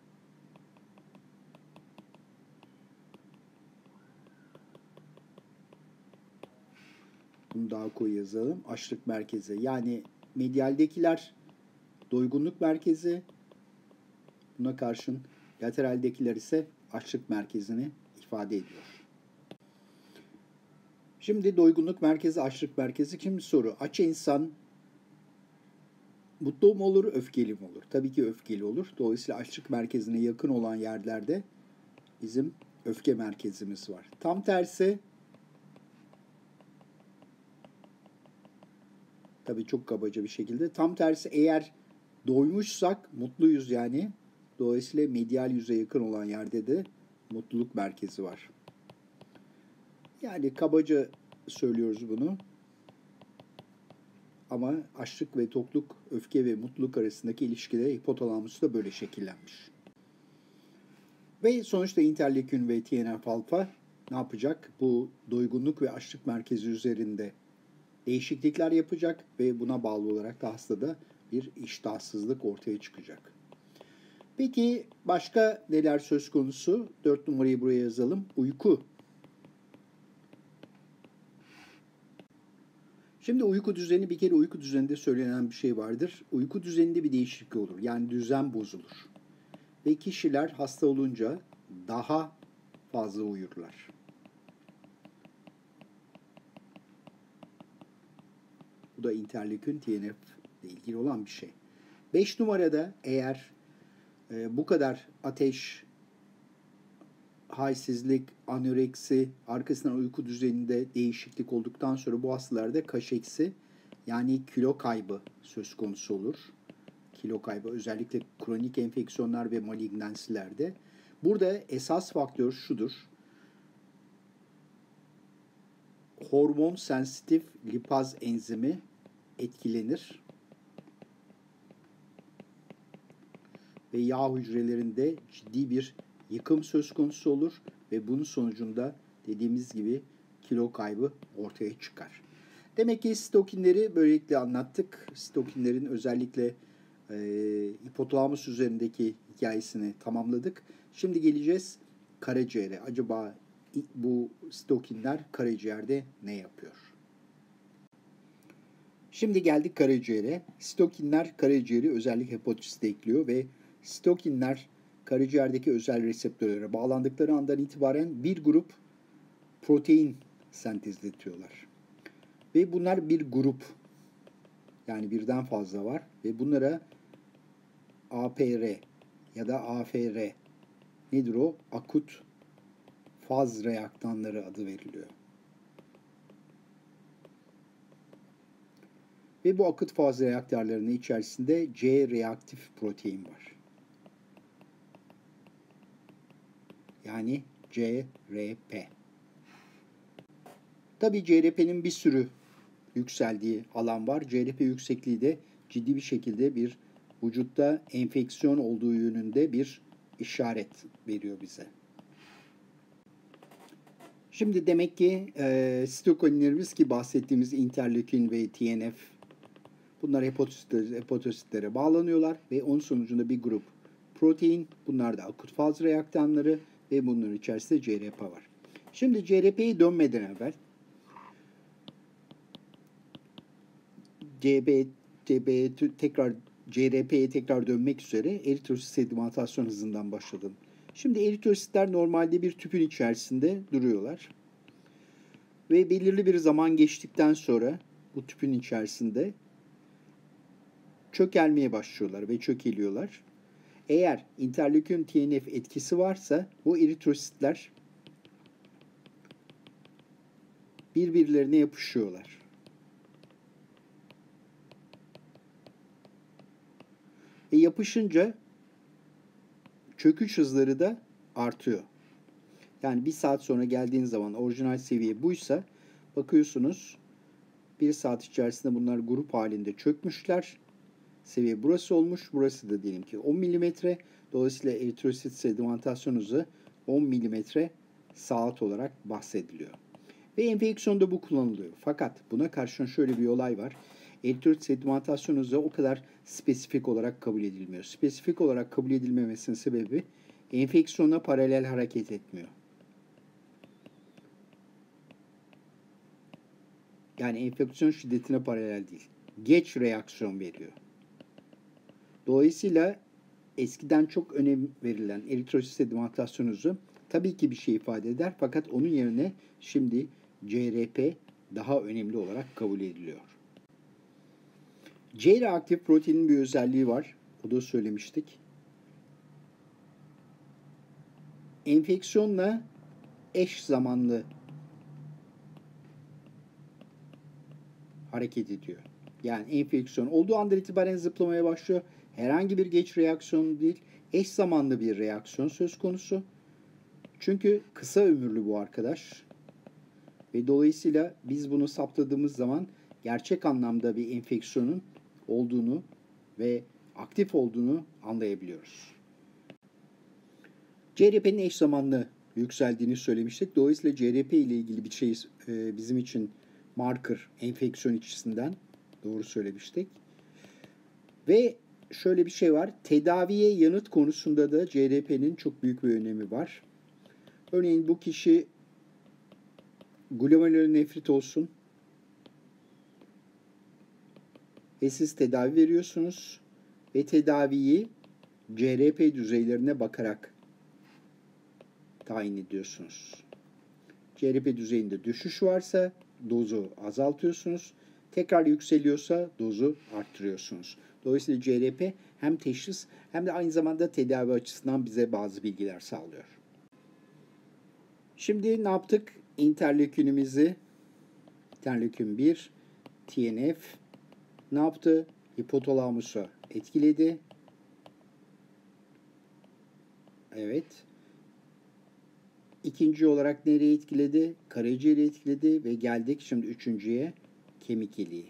Bunu daha koyu yazalım. Açlık merkezi. Yani medialdekiler doygunluk merkezi. Buna karşın lateraldekiler ise açlık merkezini ifade ediyor. Şimdi doygunluk merkezi, açlık merkezi. Şimdi soru. Aç insan mutlu mu olur, öfkeli mi olur? Tabii ki öfkeli olur. Dolayısıyla açlık merkezine yakın olan yerlerde bizim öfke merkezimiz var. Tam tersi, tabii çok kabaca bir şekilde, tam tersi eğer doymuşsak mutluyuz yani. Dolayısıyla medial yüze yakın olan yerde de mutluluk merkezi var. Yani kabaca söylüyoruz bunu. Ama açlık ve tokluk, öfke ve mutluluk arasındaki ilişkide hipotalamus da böyle şekillenmiş. Ve sonuçta interleukin ve T N F alfa ne yapacak? Bu doygunluk ve açlık merkezi üzerinde değişiklikler yapacak ve buna bağlı olarak da hastada bir iştahsızlık ortaya çıkacak. Peki başka neler söz konusu? Dört numarayı buraya yazalım. Uyku. Şimdi uyku düzeni, bir kere uyku düzeninde söylenen bir şey vardır. Uyku düzeninde bir değişiklik olur. Yani düzen bozulur. Ve kişiler hasta olunca daha fazla uyurlar. Bu da interleukin T N F ile ilgili olan bir şey. beş numarada eğer e, bu kadar ateş, halsizlik, anoreksi, arkasından uyku düzeninde değişiklik olduktan sonra bu hastalarda kaşeksi yani kilo kaybı söz konusu olur. Kilo kaybı özellikle kronik enfeksiyonlar ve malignansilerde. Burada esas faktör şudur. Hormon sensitif lipaz enzimi etkilenir. Ve yağ hücrelerinde ciddi bir yıkım söz konusu olur ve bunun sonucunda dediğimiz gibi kilo kaybı ortaya çıkar. Demek ki sitokinleri böylelikle anlattık. Sitokinlerin özellikle e, hipotalamus üzerindeki hikayesini tamamladık. Şimdi geleceğiz karaciğere. Acaba bu sitokinler karaciğerde ne yapıyor? Şimdi geldik karaciğere. Sitokinler karaciğeri özellikle hepatosite ekliyor ve sitokinler karaciğerdeki özel reseptörlere bağlandıkları andan itibaren bir grup protein sentezletiyorlar. Ve bunlar bir grup, yani birden fazla var ve bunlara A P R ya da A F R, nedir o? Akut faz reaktanları adı veriliyor. Ve bu akut faz reaktörlerinin içerisinde C reaktif protein var. Yani C R P. Tabii C R P'nin bir sürü yükseldiği alan var. C R P yüksekliği de ciddi bir şekilde bir vücutta enfeksiyon olduğu yönünde bir işaret veriyor bize. Şimdi demek ki e, sitokinlerimiz ki bahsettiğimiz interleukin ve T N F bunlar hepatositlere, hepatositlere bağlanıyorlar ve onun sonucunda bir grup protein, bunlar da akut faz reaktanları ve bunların içerisinde C R P var. Şimdi C R P'ye dönmeden evvel C B, C B tekrar C R P'ye tekrar dönmek üzere eritrosit sedimentasyon hızından başladım. Şimdi eritrositler normalde bir tüpün içerisinde duruyorlar. Ve belirli bir zaman geçtikten sonra bu tüpün içerisinde çökelmeye başlıyorlar ve çökeliyorlar. Eğer interleukin T N F etkisi varsa bu eritrositler birbirlerine yapışıyorlar. Ve yapışınca çöküş hızları da artıyor. Yani bir saat sonra geldiğin zaman orijinal seviye buysa bakıyorsunuz bir saat içerisinde bunlar grup halinde çökmüşler seviye burası olmuş. Burası da diyelim ki on milimetre. Dolayısıyla eritrosit sedimentasyon hızı on milimetre saat olarak bahsediliyor. Ve enfeksiyonda bu kullanılıyor. Fakat buna karşın şöyle bir olay var. Eritrosit sedimentasyon hızı o kadar spesifik olarak kabul edilmiyor. Spesifik olarak kabul edilmemesinin sebebi enfeksiyona paralel hareket etmiyor. Yani enfeksiyon şiddetine paralel değil. Geç reaksiyon veriyor. Dolayısıyla eskiden çok önem verilen eritrosit sedimentasyon hızı tabii ki bir şey ifade eder. Fakat onun yerine şimdi C R P daha önemli olarak kabul ediliyor. C-reaktif proteinin bir özelliği var. O da söylemiştik. Enfeksiyonla eş zamanlı hareket ediyor. Yani enfeksiyon olduğu andan itibaren zıplamaya başlıyor. Herhangi bir geç reaksiyon değil, eş zamanlı bir reaksiyon söz konusu. Çünkü kısa ömürlü bu arkadaş. Ve dolayısıyla biz bunu saptadığımız zaman gerçek anlamda bir enfeksiyonun olduğunu ve aktif olduğunu anlayabiliyoruz. C R P'nin eş zamanlı yükseldiğini söylemiştik. Dolayısıyla C R P ile ilgili bir şey bizim için marker, enfeksiyon açısından doğru söylemiştik. Ve şöyle bir şey var. Tedaviye yanıt konusunda da C R P'nin çok büyük bir önemi var. Örneğin bu kişi glomerulonefrit olsun ve siz tedavi veriyorsunuz ve tedaviyi C R P düzeylerine bakarak tayin ediyorsunuz. C R P düzeyinde düşüş varsa dozu azaltıyorsunuz. Tekrar yükseliyorsa dozu arttırıyorsunuz. Dolayısıyla C R P hem teşhis hem de aynı zamanda tedavi açısından bize bazı bilgiler sağlıyor. Şimdi ne yaptık? İnterleukinimizi, interleukin bir, T N F ne yaptı? Hipotalamusu etkiledi. Evet. İkinci olarak nereye etkiledi? Karaciğeri etkiledi ve geldik şimdi üçüncüye, kemik iliği.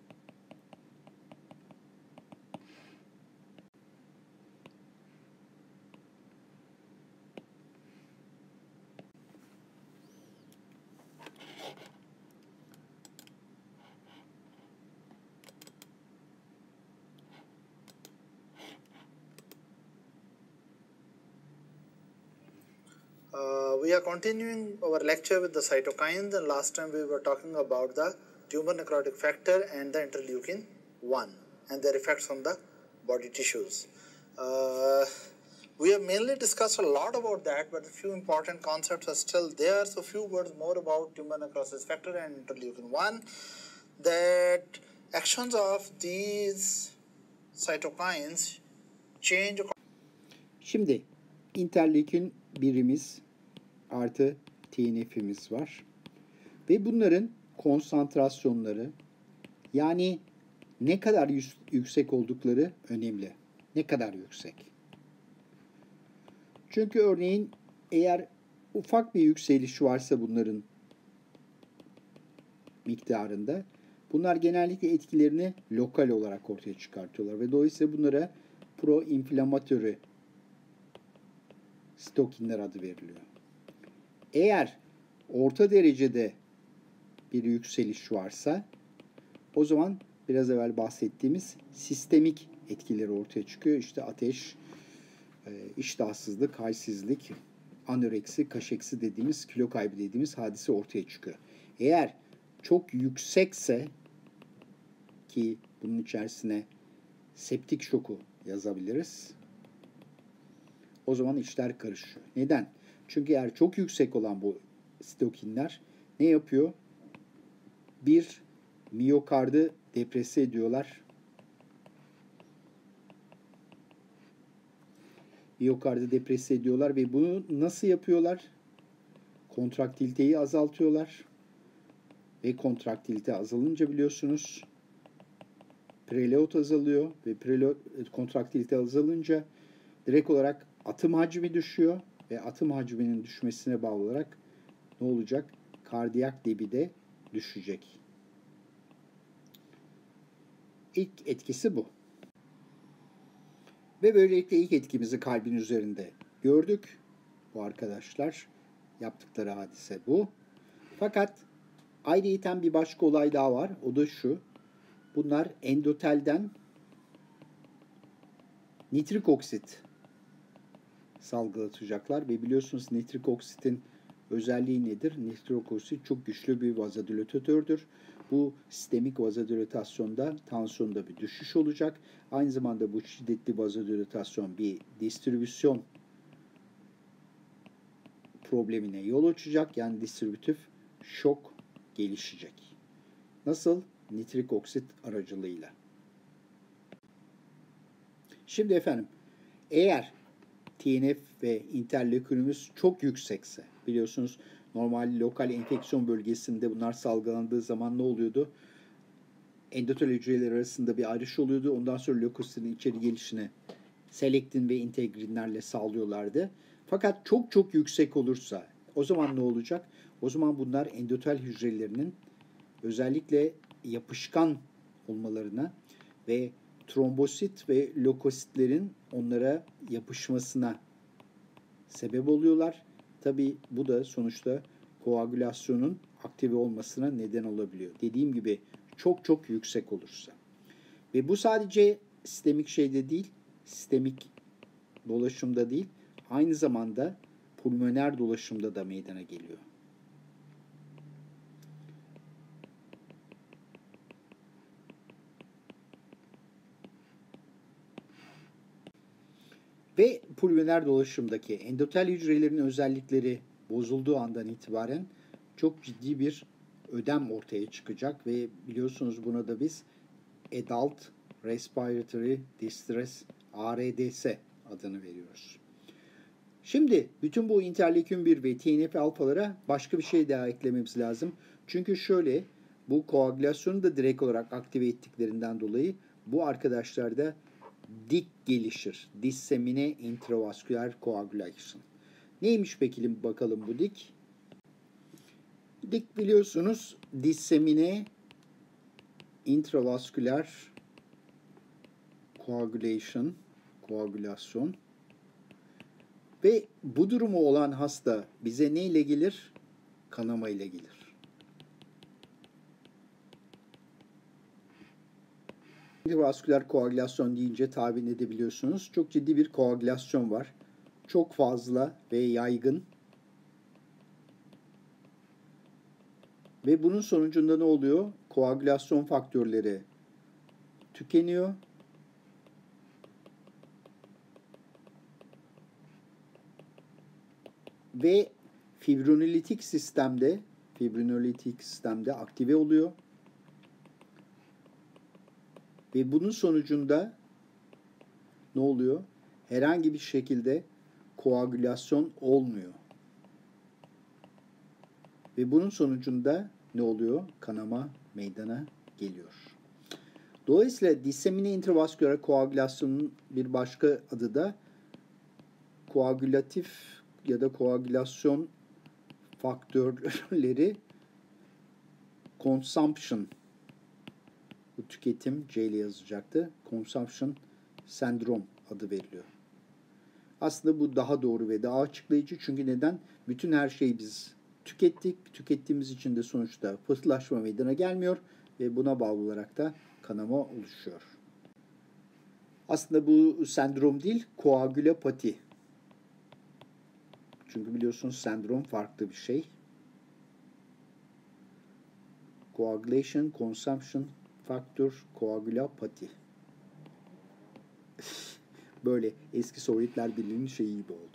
Uh, we are continuing our lecture with the cytokines, and last time we were talking about the tumor necrotic factor and the interleukin one and their effects on the body tissues. Uh, we have mainly discussed a lot about that, but a few important concepts are still there. So, a few words more about tumor necrosis factor and interleukin one. That actions of these cytokines change. Şimdi interleukin birimiz artı T N F'imiz var. Ve bunların konsantrasyonları, yani ne kadar yüksek oldukları önemli. Ne kadar yüksek. Çünkü örneğin eğer ufak bir yükseliş varsa bunların miktarında, bunlar genellikle etkilerini lokal olarak ortaya çıkartıyorlar. Ve dolayısıyla bunlara pro-inflamatörü sitokinler adı veriliyor. Eğer orta derecede bir yükseliş varsa o zaman biraz evvel bahsettiğimiz sistemik etkileri ortaya çıkıyor. İşte ateş, iştahsızlık, halsizlik, anoreksi, kaşeksi dediğimiz, kilo kaybı dediğimiz hadise ortaya çıkıyor. Eğer çok yüksekse, ki bunun içerisine septik şoku yazabiliriz, o zaman işler karışıyor. Neden? Çünkü eğer çok yüksek olan bu sitokinler ne yapıyor? Bir, miyokardı deprese ediyorlar. Miyokardı deprese ediyorlar ve bunu nasıl yapıyorlar? Kontraktiliteyi azaltıyorlar. Ve kontraktilite azalınca biliyorsunuz preload azalıyor ve preload, kontraktilite azalınca direkt olarak atım hacmi düşüyor ve atım hacminin düşmesine bağlı olarak ne olacak? Kardiyak debi de düşecek. İlk etkisi bu. Ve böylelikle ilk etkimizi kalbin üzerinde gördük. Bu arkadaşlar yaptıkları hadise bu. Fakat ayrıyeten bir başka olay daha var. O da şu. Bunlar endotelden nitrik oksit salgılatacaklar ve biliyorsunuz nitrik oksitin özelliği nedir? Nitrik oksit çok güçlü bir vazodilatördür. Bu sistemik vazodilatasyonda tansiyonda bir düşüş olacak. Aynı zamanda bu şiddetli vazodilatasyon bir distribüsyon problemine yol açacak. Yani distribütif şok gelişecek. Nasıl? Nitrik oksit aracılığıyla. Şimdi efendim, eğer T N F ve interleukinimiz çok yüksekse, biliyorsunuz normal lokal enfeksiyon bölgesinde bunlar salgılandığı zaman ne oluyordu? Endotel hücreler arasında bir ayrış oluyordu. Ondan sonra lökositin içeri gelişini selektin ve integrinlerle sağlıyorlardı. Fakat çok çok yüksek olursa o zaman ne olacak? O zaman bunlar endotel hücrelerinin özellikle yapışkan olmalarına ve trombosit ve lökositlerin onlara yapışmasına sebep oluyorlar. Tabii bu da sonuçta koagülasyonun aktive olmasına neden olabiliyor. Dediğim gibi çok çok yüksek olursa. Ve bu sadece sistemik şeyde değil, sistemik dolaşımda değil, aynı zamanda pulmoner dolaşımda da meydana geliyor. Ve pulmoner dolaşımdaki endotel hücrelerin özellikleri bozulduğu andan itibaren çok ciddi bir ödem ortaya çıkacak ve biliyorsunuz buna da biz Adult Respiratory Distress A R D S adını veriyoruz. Şimdi bütün bu interleukin bir ve T N F alfalara başka bir şey daha eklememiz lazım. Çünkü şöyle, bu koagülasyonu da direkt olarak aktive ettiklerinden dolayı bu arkadaşlarda dik gelişir. Dissemine intravasküler koagülasyon. Neymiş peki bakalım bu dik? Dik biliyorsunuz dissemine intravasküler koagülasyon, koagülasyon. Ve bu durumu olan hasta bize ne ile gelir? Kanama ile gelir. Intravasküler koagülasyon deyince tahmin edebiliyorsunuz. Çok ciddi bir koagülasyon var. Çok fazla ve yaygın. Ve bunun sonucunda ne oluyor? Koagülasyon faktörleri tükeniyor. Ve fibrinolitik sistemde fibrinolitik sistemde aktive oluyor. Ve bunun sonucunda ne oluyor? Herhangi bir şekilde koagülasyon olmuyor. Ve bunun sonucunda ne oluyor? Kanama meydana geliyor. Dolayısıyla dissemine intravasküler koagülasyonun bir başka adı da koagülatif ya da koagülasyon faktörleri consumption, bu tüketim C ile yazacaktı. Consumption sendrom adı veriliyor. Aslında bu daha doğru ve daha açıklayıcı. Çünkü neden? Bütün her şeyi biz tükettik. Tükettiğimiz için de sonuçta pıhtılaşma meydana gelmiyor ve buna bağlı olarak da kanama oluşuyor. Aslında bu sendrom değil, koagülopati. Çünkü biliyorsunuz sendrom farklı bir şey. Coagulation, consumption factor, koagülopati. Böyle eski Sovyetler Birliği'nin şeyi gibi oldu.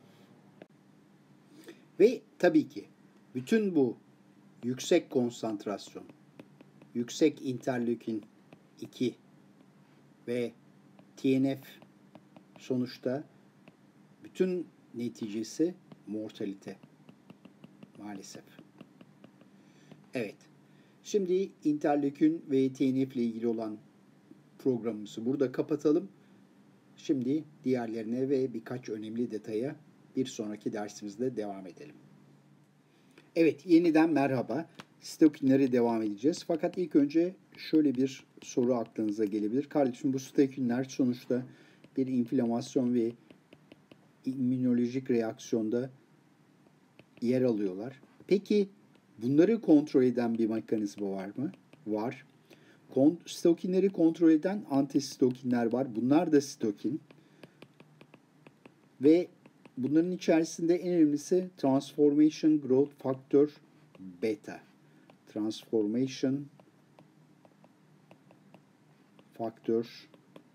Ve tabii ki bütün bu yüksek konsantrasyon, yüksek interleukin iki ve T N F sonuçta bütün neticesi mortalite maalesef. Evet. Şimdi interleukin ve T N F ile ilgili olan programımızı burada kapatalım. Şimdi diğerlerine ve birkaç önemli detaya bir sonraki dersimizde devam edelim. Evet, yeniden merhaba. Sitokinlere devam edeceğiz. Fakat ilk önce şöyle bir soru aklınıza gelebilir. Kardeşim, bu sitokinler sonuçta bir inflamasyon ve immünolojik reaksiyonda yer alıyorlar. Peki bunları kontrol eden bir mekanizma var mı? Var. Sitokinleri kontrol eden antisitokinler var. Bunlar da sitokin. Ve bunların içerisinde en önemlisi Transformation Growth Factor Beta. Transformation Factor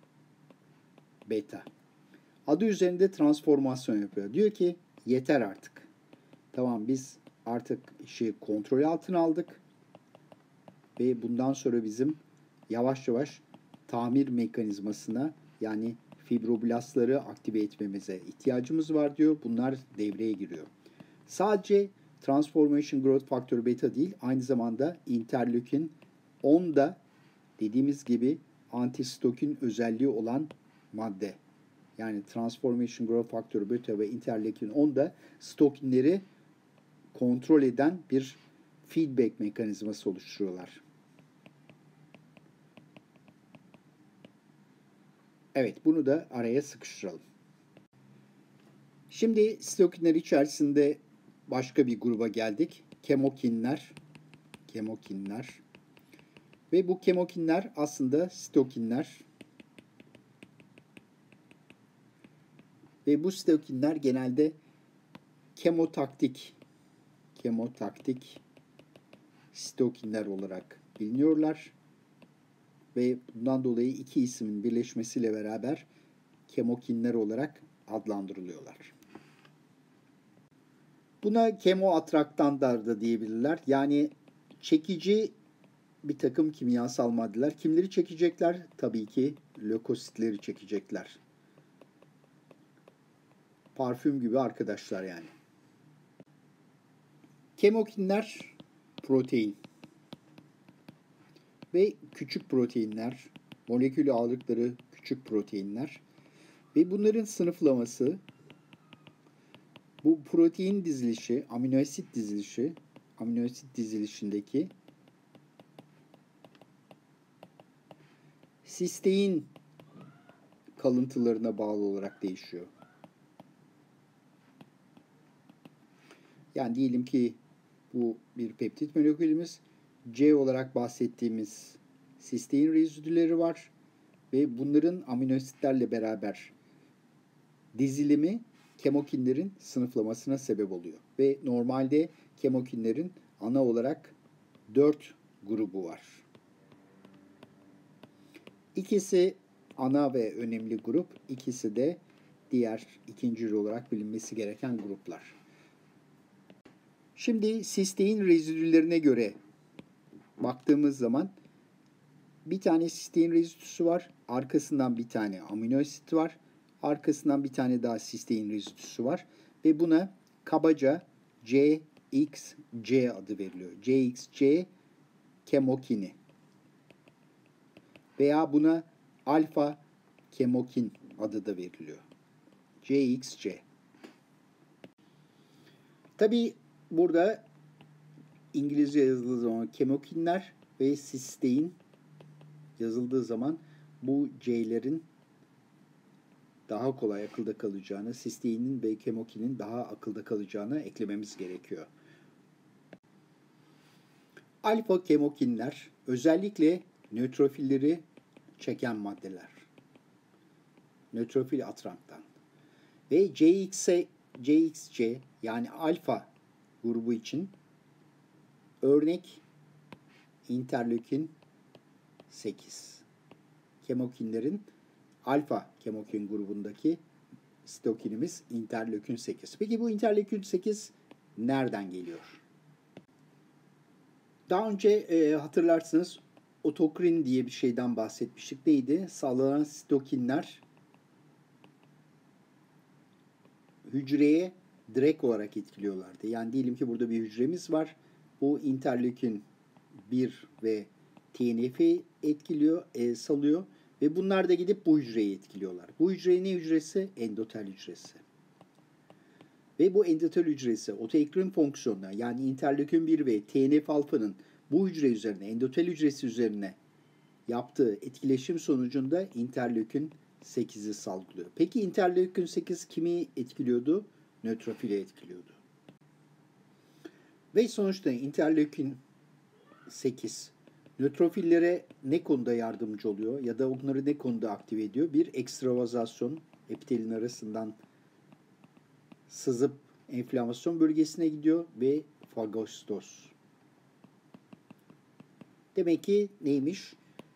Beta. Adı üzerinde transformasyon yapıyor. Diyor ki yeter artık. Tamam, biz artık işi kontrol altına aldık. Ve bundan sonra bizim yavaş yavaş tamir mekanizmasına, yani fibroblastları aktive etmemize ihtiyacımız var diyor. Bunlar devreye giriyor. Sadece Transformation Growth Factor Beta değil, aynı zamanda interleukin on da dediğimiz gibi antisitokin özelliği olan madde. Yani Transformation Growth Factor Beta ve interleukin on da sitokinleri kontrol eden bir feedback mekanizması oluşturuyorlar. Evet, bunu da araya sıkıştıralım. Şimdi sitokinler içerisinde başka bir gruba geldik. Kemokinler. Kemokinler. Ve bu kemokinler aslında sitokinler. Ve bu sitokinler genelde kemotaktik kemotaktik sitokinler olarak biliniyorlar. Ve bundan dolayı iki ismin birleşmesiyle beraber kemokinler olarak adlandırılıyorlar. Buna kemoatraktanlar da diyebilirler. Yani çekici bir takım kimyasal maddeler. Kimleri çekecekler? Tabii ki lökositleri çekecekler. Parfüm gibi arkadaşlar yani. Kemokinler protein ve küçük proteinler, molekül ağırlıkları küçük proteinler ve bunların sınıflaması, bu protein dizilişi, aminoasit dizilişi, aminoasit dizilişindeki sistein kalıntılarına bağlı olarak değişiyor. Yani diyelim ki bu bir peptit molekülümüz, C olarak bahsettiğimiz sistein rezidüleri var ve bunların aminoasitlerle beraber dizilimi kemokinlerin sınıflamasına sebep oluyor. Ve normalde kemokinlerin ana olarak dört grubu var. İkisi ana ve önemli grup, ikisi de diğer ikinci olarak bilinmesi gereken gruplar. Şimdi sistein rezidülerine göre baktığımız zaman bir tane sistein rezidüsü var, arkasından bir tane amino asit var, arkasından bir tane daha sistein rezidüsü var ve buna kabaca C X C adı veriliyor. C X C kemokini veya buna alfa kemokin adı da veriliyor. C X C. Tabii burada İngilizce yazıldığı zaman kemokinler ve sistein yazıldığı zaman bu C'lerin daha kolay akılda kalacağını, sisteinin ve kemokinin daha akılda kalacağını eklememiz gerekiyor. Alfa kemokinler özellikle nötrofilleri çeken maddeler. Nötrofil atranktan. Ve C X C yani alfa grubu için örnek interleukin sekiz. Kemokinlerin alfa kemokin grubundaki sitokinimiz interleukin sekiz. Peki bu interleukin sekiz nereden geliyor? Daha önce e, hatırlarsınız otokrin diye bir şeyden bahsetmiştik. Neydi? Sağlanan sitokinler hücreye direkt olarak etkiliyorlardı. Yani diyelim ki burada bir hücremiz var. Bu interleukin bir ve T N F'i etkiliyor, e, salıyor ve bunlar da gidip bu hücreyi etkiliyorlar. Bu hücre ne hücresi? Endotel hücresi. Ve bu endotel hücresi otoekrin fonksiyonuna yani interleukin bir ve T N F alfanın bu hücre üzerine, endotel hücresi üzerine yaptığı etkileşim sonucunda interleukin sekizi salgılıyor. Peki interleukin sekiz kimi etkiliyordu? Nötrofili etkiliyordu. Ve sonuçta interleukin sekiz nötrofillere ne konuda yardımcı oluyor ya da onları ne konuda aktive ediyor? Bir, ekstravazasyon, epitelin arasından sızıp enflamasyon bölgesine gidiyor ve fagostoz. Demek ki neymiş?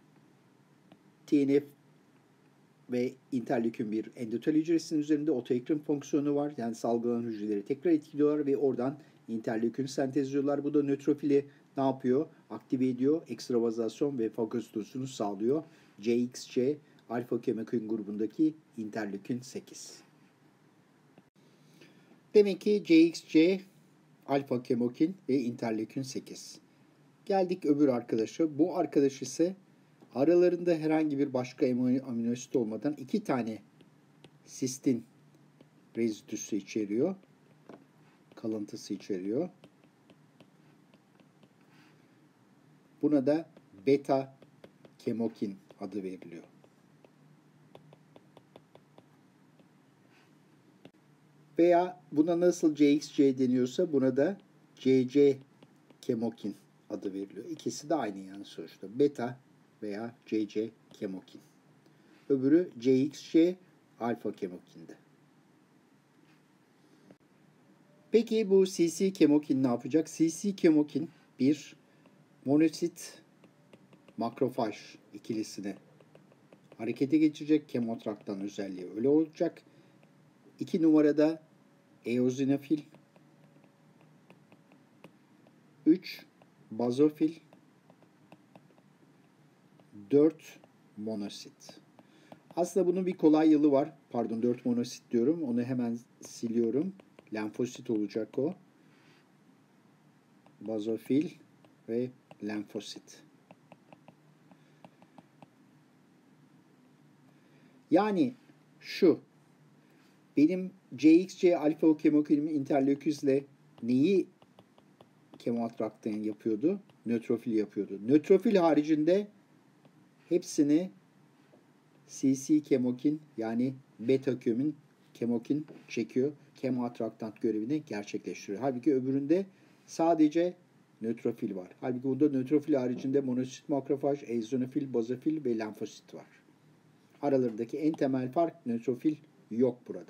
T N F ve interleukin bir endotel hücresinin üzerinde otoekrin fonksiyonu var. Yani salgılanan hücreleri tekrar etkiliyorlar ve oradan interleukin sentezliyorlar. Bu da nötrofili ne yapıyor? Aktive ediyor. Ekstravazasyon ve fagostozunu sağlıyor. C X C alfa kemokin grubundaki interleukin sekiz. Demek ki C X C alfa kemokin ve interleukin sekiz. Geldik öbür arkadaşa. Bu arkadaş ise aralarında herhangi bir başka aminoasit olmadan iki tane sistin rezidüsü içeriyor. Kalıntısı içeriyor. Buna da beta kemokin adı veriliyor. Veya buna nasıl C X C deniyorsa buna da C C kemokin adı veriliyor. İkisi de aynı yani sonuçta. Beta veya C C kemokin. Öbürü C X C alfa kemokinde. Peki bu C C kemokin ne yapacak? C C kemokin bir monosit makrofaj ikilisini harekete geçirecek. Kemotraktan özelliği öyle olacak. İki numarada eozinofil, üç bazofil, dört monosit. Aslında bunun bir kolay yolu var. Pardon dört monosit diyorum. Onu hemen siliyorum. Lenfosit olacak o. Bazofil ve lenfosit. Yani şu. Benim C X C alfa kemokinimin interleuküzle neyi kemoatraktan yapıyordu? Nötrofil yapıyordu. Nötrofil haricinde hepsini C C kemokin yani beta kemokin kemokin çekiyor. Kemoatraktant görevini gerçekleştiriyor. Halbuki öbüründe sadece nötrofil var. Halbuki bunda nötrofil haricinde monosit makrofaj, eozinofil, bazofil ve lenfosit var. Aralarındaki en temel fark nötrofil yok burada.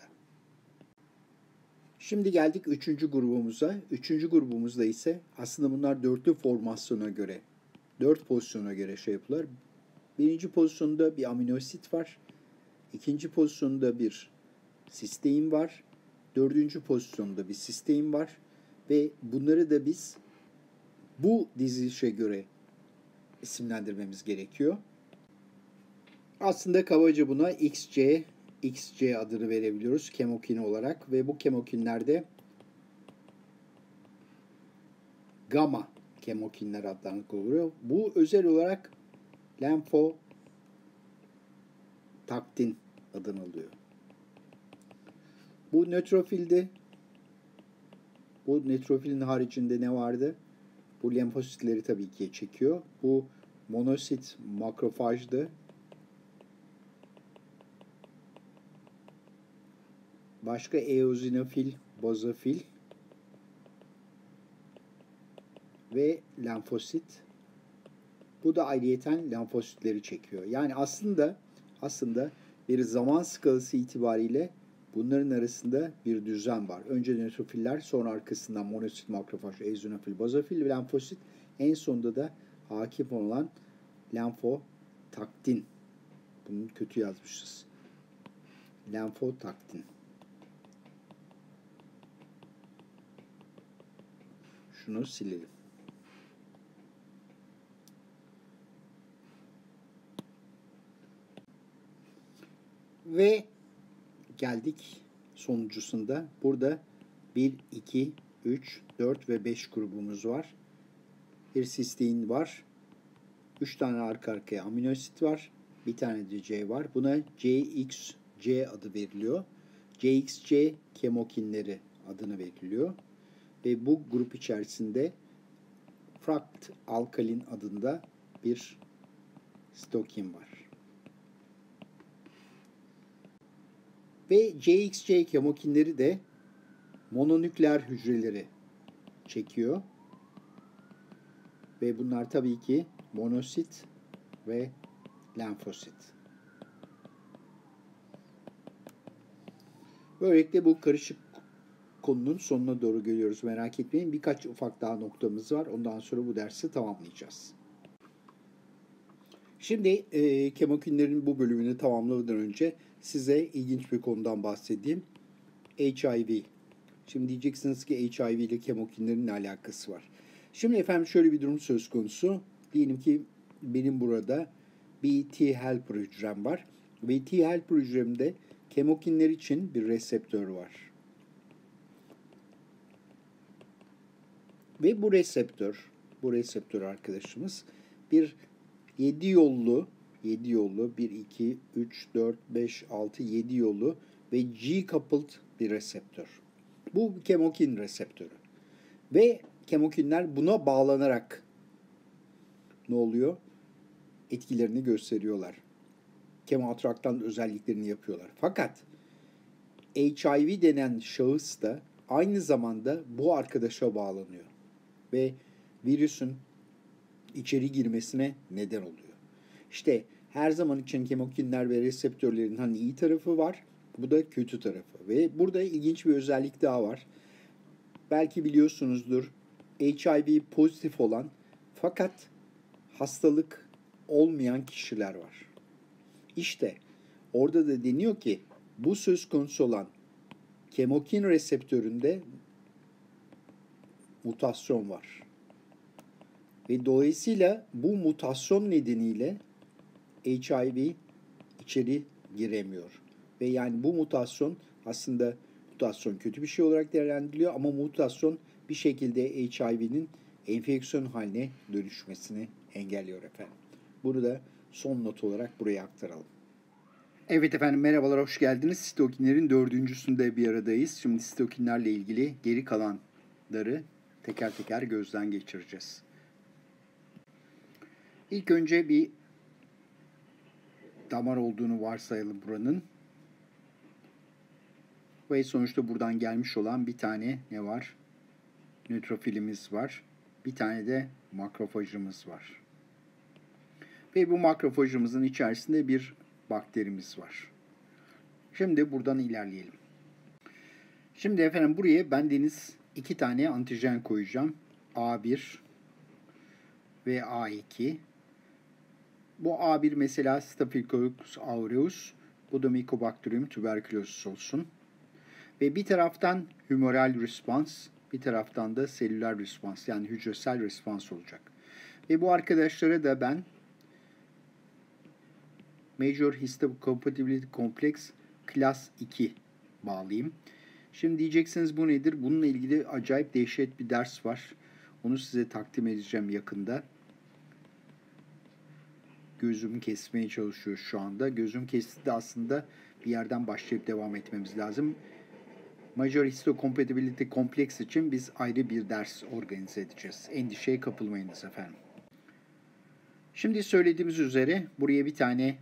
Şimdi geldik üçüncü grubumuza. Üçüncü grubumuzda ise aslında bunlar dörtlü formasyona göre, dört pozisyona göre şey yapıyorlar. Birinci pozisyonda bir aminoasit var. İkinci pozisyonda bir sistein var. Dördüncü pozisyonda bir sistein var. Ve bunları da biz bu dizilişe göre isimlendirmemiz gerekiyor. Aslında kabaca buna X C, X C adını verebiliyoruz kemokin olarak ve bu kemokinlerde gamma kemokinler adlandırılıyor. Bu özel olarak lenfotaktin adını alıyor. Bu nötrofilde, bu nötrofilin haricinde ne vardı? Bu lenfositleri tabii ki çekiyor. Bu monosit makrofajdı. Başka eozinofil, bazofil ve lenfosit. Bu da ayrıyeten lenfositleri çekiyor. Yani aslında aslında bir zaman skalası itibariyle bunların arasında bir düzen var. Önce nötrofiller, sonra arkasından monosit, makrofaj, eozinofil, bazofil ve lenfosit. En sonunda da hakim olan lenfotaktin. Bunu kötü yazmışız. Lenfotaktin. Şunu silelim. Ve geldik sonuncusunda. Burada bir, iki, üç, dört ve beş grubumuz var. Bir sistein var. üç tane arka arkaya aminoasit var. Bir tane de C var. Buna C X C adı veriliyor. C X C kemokinleri adını veriliyor. Ve bu grup içerisinde frakt alkalin adında bir stokin var. Ve C X C kemokinleri de mononükleer hücreleri çekiyor. Ve bunlar tabii ki monosit ve lenfosit. Böylelikle bu karışık konunun sonuna doğru geliyoruz. Merak etmeyin. Birkaç ufak daha noktamız var. Ondan sonra bu dersi tamamlayacağız. Şimdi e, kemokinlerin bu bölümünü tamamlamadan önce size ilginç bir konudan bahsedeyim. H I V. Şimdi diyeceksiniz ki H I V ile kemokinlerin ne alakası var? Şimdi efendim şöyle bir durum söz konusu. Diyelim ki benim burada bir T helper hücrem var. Ve T helper hücremde kemokinler için bir reseptör var. Ve bu reseptör, bu reseptör arkadaşımız bir yedi yollu, yedi yollu, bir, iki, üç, dört, beş, altı, yedi yollu ve G-coupled bir reseptör. Bu kemokin reseptörü. Ve kemokinler buna bağlanarak ne oluyor? Etkilerini gösteriyorlar. Kemoatraktan özelliklerini yapıyorlar. Fakat H I V denen şahıs da aynı zamanda bu arkadaşa bağlanıyor. Ve virüsün içeri girmesine neden oluyor. İşte her zaman için kemokinler ve reseptörlerin hani iyi tarafı var, bu da kötü tarafı. Ve burada ilginç bir özellik daha var. Belki biliyorsunuzdur, H I V pozitif olan fakat hastalık olmayan kişiler var. İşte orada da deniyor ki bu söz konusu olan kemokin reseptöründe mutasyon var. Ve dolayısıyla bu mutasyon nedeniyle H I V içeri giremiyor. Ve yani bu mutasyon aslında mutasyon kötü bir şey olarak değerlendiriliyor ama mutasyon bir şekilde H I V'nin enfeksiyon haline dönüşmesini engelliyor efendim. Bunu da son not olarak buraya aktaralım. Evet efendim merhabalar, hoş geldiniz. Sitokinlerin dördüncüsünde bir aradayız. Şimdi sitokinlerle ilgili geri kalanları teker teker gözden geçireceğiz. İlk önce bir damar olduğunu varsayalım buranın. Ve sonuçta buradan gelmiş olan bir tane ne var? Nötrofilimiz var. Bir tane de makrofajımız var. Ve bu makrofajımızın içerisinde bir bakterimiz var. Şimdi buradan ilerleyelim. Şimdi efendim buraya bendeniz iki tane antijen koyacağım. A bir ve A iki. Bu A bir mesela Staphylococcus aureus, bu da Mycobacterium tuberculosis olsun. Ve bir taraftan humoral respons, bir taraftan da selüler respons yani hücresel respons olacak. Ve bu arkadaşlara da ben Major Histocompatibility Complex Class iki bağlayayım. Şimdi diyeceksiniz bu nedir? Bununla ilgili acayip dehşet bir ders var. Onu size takdim edeceğim yakında. Gözümü kesmeye çalışıyor şu anda. Gözüm kesti de aslında bir yerden başlayıp devam etmemiz lazım. Major Histocompatibility Complex için biz ayrı bir ders organize edeceğiz. Endişeye kapılmayınız efendim. Şimdi söylediğimiz üzere buraya bir tane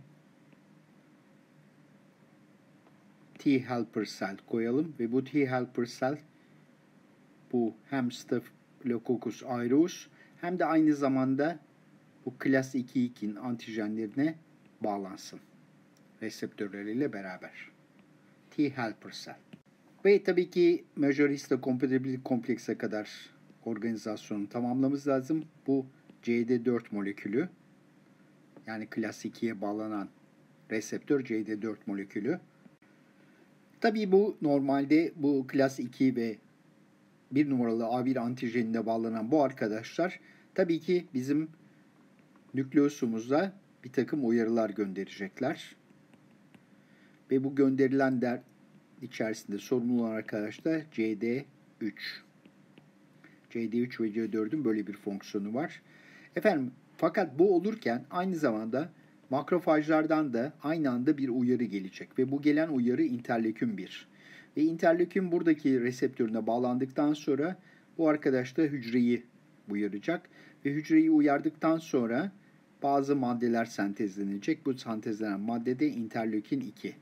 T helper cell koyalım ve bu T helper cell bu hem Staphylococcus aureus hem de aynı zamanda bu Class iki ikinin antijenlerine bağlansın. Reseptörleriyle beraber. T helper cell. Ve tabii ki Major Histocompatibility Complex'e kadar organizasyonu tamamlamamız lazım. Bu C D dört molekülü yani Class ikiye bağlanan reseptör C D dört molekülü. Tabii bu normalde bu Class iki ve bir numaralı A bir antijenine bağlanan bu arkadaşlar tabii ki bizim nükleusumuzda bir takım uyarılar gönderecekler. Ve bu gönderilen der içerisinde sorumlu olan arkadaşlar C D üç. C D üç ve C D dördün böyle bir fonksiyonu var. Efendim fakat bu olurken aynı zamanda makrofajlardan da aynı anda bir uyarı gelecek. Ve bu gelen uyarı interleukin bir. Ve interleukin buradaki reseptörüne bağlandıktan sonra bu arkadaş da hücreyi uyaracak. Ve hücreyi uyardıktan sonra bazı maddeler sentezlenecek. Bu sentezlenen madde de interleukin iki.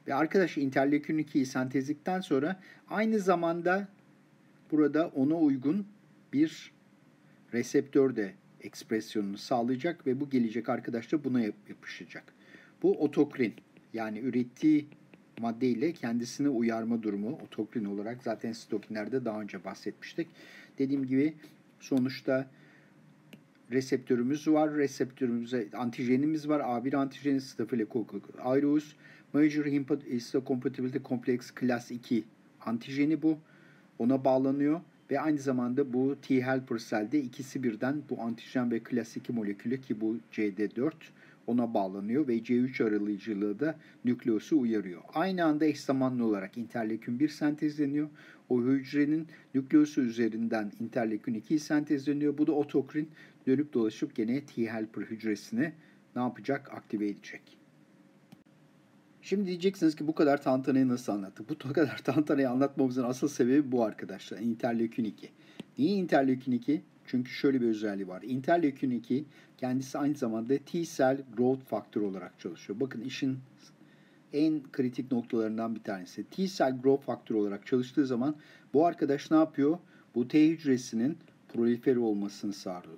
Ve arkadaş interleukin ikiyi sentezledikten sonra aynı zamanda burada ona uygun bir reseptör de ekspresyonunu sağlayacak ve bu gelecek arkadaşlar buna yapışacak. Bu otokrin, yani ürettiği maddeyle kendisini uyarma durumu otokrin olarak zaten sitokinlerde daha önce bahsetmiştik. Dediğim gibi sonuçta reseptörümüz var. Reseptörümüze antijenimiz var. A bir antijeni Staphylococcus aureus. Major Histocompatibility Complex Class iki antijeni bu. Ona bağlanıyor ve aynı zamanda bu T helper cell'de ikisi birden bu antijen ve klas iki molekülü ki bu C D dört ona bağlanıyor ve C üç arayıcılığı da nükleosu uyarıyor. Aynı anda eş zamanlı olarak interleukin bir sentezleniyor. O hücrenin nükleosu üzerinden interleukin iki sentezleniyor. Bu da otokrin dönüp dolaşıp gene T helper hücresini ne yapacak? Aktive edecek. Şimdi diyeceksiniz ki bu kadar tantanayı nasıl anlattık? Bu kadar tantanayı anlatmamızın asıl sebebi bu arkadaşlar. Interleukin iki. Niye interleukin iki? Çünkü şöyle bir özelliği var. Interleukin iki kendisi aynı zamanda T-cell growth factor olarak çalışıyor. Bakın işin en kritik noktalarından bir tanesi. T-cell growth factor olarak çalıştığı zaman bu arkadaş ne yapıyor? Bu T hücresinin prolifere olmasını sağlıyor.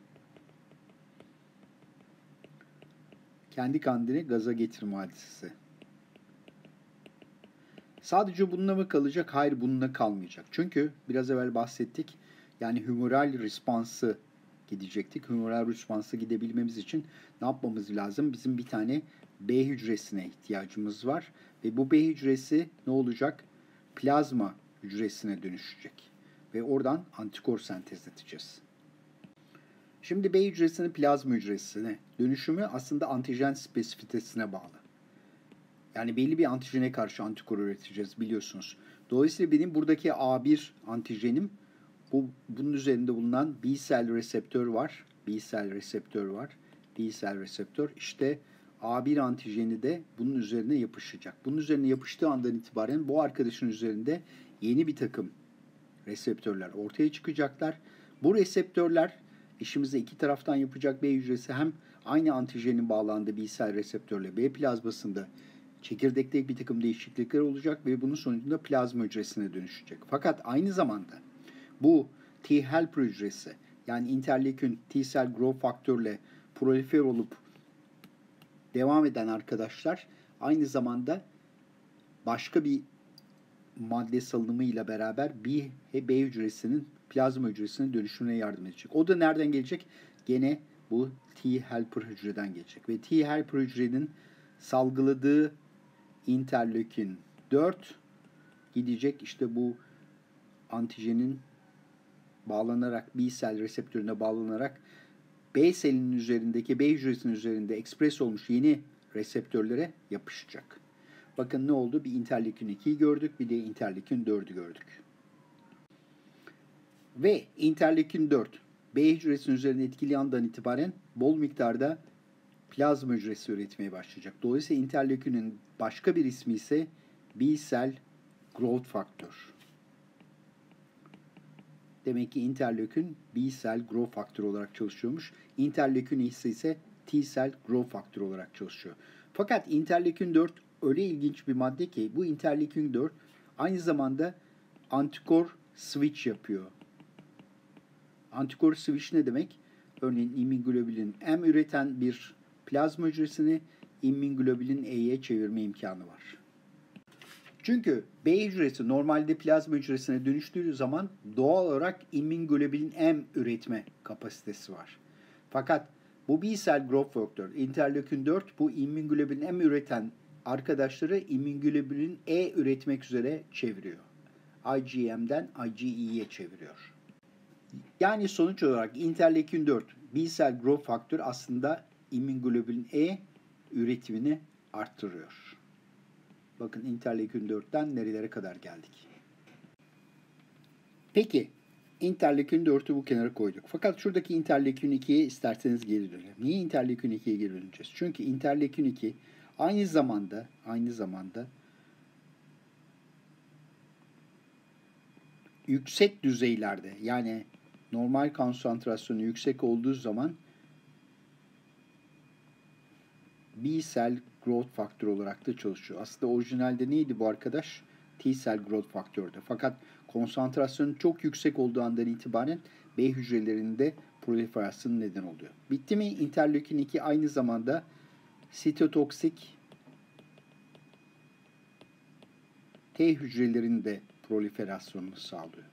Kendi kendine gaza getirme hadisesi. Sadece bununla mı kalacak? Hayır, bununla kalmayacak. Çünkü biraz evvel bahsettik. Yani humoral responsı gidecektik. Humoral responsa gidebilmemiz için ne yapmamız lazım? Bizim bir tane B hücresine ihtiyacımız var. Ve bu B hücresi ne olacak? Plazma hücresine dönüşecek. Ve oradan antikor sentezleteceğiz. Şimdi B hücresinin plazma hücresine dönüşümü aslında antijen spesifitesine bağlı. Yani belli bir antijene karşı antikor üreteceğiz biliyorsunuz. Dolayısıyla benim buradaki A bir antijenim, bu bunun üzerinde bulunan B-cell reseptör var. B-cell reseptör var. B-cell reseptör. İşte A bir antijeni de bunun üzerine yapışacak. Bunun üzerine yapıştığı andan itibaren bu arkadaşın üzerinde yeni bir takım reseptörler ortaya çıkacaklar. Bu reseptörler işimizi iki taraftan yapacak. B hücresi hem aynı antijenin bağlandığı B-cell reseptörle B plazmasında çekirdekte bir takım değişiklikler olacak ve bunun sonucunda plazma hücresine dönüşecek. Fakat aynı zamanda bu T helper hücresi, yani interleukin T-cell growth faktörle prolifer olup devam eden arkadaşlar aynı zamanda başka bir madde salınımıyla beraber B, B hücresinin plazma hücresinin dönüşümüne yardım edecek. O da nereden gelecek? Gene bu T helper hücreden gelecek. Ve T helper hücrenin salgıladığı interleukin dört gidecek işte bu antijenin bağlanarak B-cell reseptörüne bağlanarak B selinin üzerindeki B hücresinin üzerinde ekspres olmuş yeni reseptörlere yapışacak. Bakın ne oldu? Bir interleukin ikiyi gördük, bir de interleukin dördü gördük. Ve interleukin dört B hücresinin üzerine etkili andan itibaren bol miktarda plazma hücresi üretmeye başlayacak. Dolayısıyla interleukinin başka bir ismi ise B-cell growth factor. Demek ki interleukin B-cell growth factor olarak çalışıyormuş. Interleukin ise ise T-cell growth factor olarak çalışıyor. Fakat interleukin dört öyle ilginç bir madde ki bu interleukin dört aynı zamanda antikor switch yapıyor. Antikor switch ne demek? Örneğin immunoglobulin M üreten bir plazma hücresini immunoglobulin E'ye çevirme imkanı var. Çünkü B hücresi normalde plazma hücresine dönüştüğü zaman doğal olarak immunoglobulin M üretme kapasitesi var. Fakat bu B-cell growth factor, interleukin dört bu immunoglobulin M üreten arkadaşları immunoglobulin E üretmek üzere çeviriyor. I G M'den I G E'ye çeviriyor. Yani sonuç olarak interleukin dört B-cell growth factor aslında immunoglobulin E üretimini arttırıyor. Bakın interleukin dörtten nerelere kadar geldik. Peki interleukin dörtü bu kenara koyduk. Fakat şuradaki interleukin ikiye isterseniz geri dönelim. Niye interleukin ikiye geri döneceğiz? Çünkü interleukin iki aynı zamanda aynı zamanda yüksek düzeylerde, yani normal konsantrasyonu yüksek olduğu zaman B-cell growth faktörü olarak da çalışıyor. Aslında orijinalde neydi bu arkadaş? T-cell growth faktördü. Fakat konsantrasyonun çok yüksek olduğu andan itibaren B hücrelerinde proliferasyonu neden oluyor. Bitti mi? Interleukin iki aynı zamanda sitotoksik T hücrelerinde proliferasyonunu sağlıyor.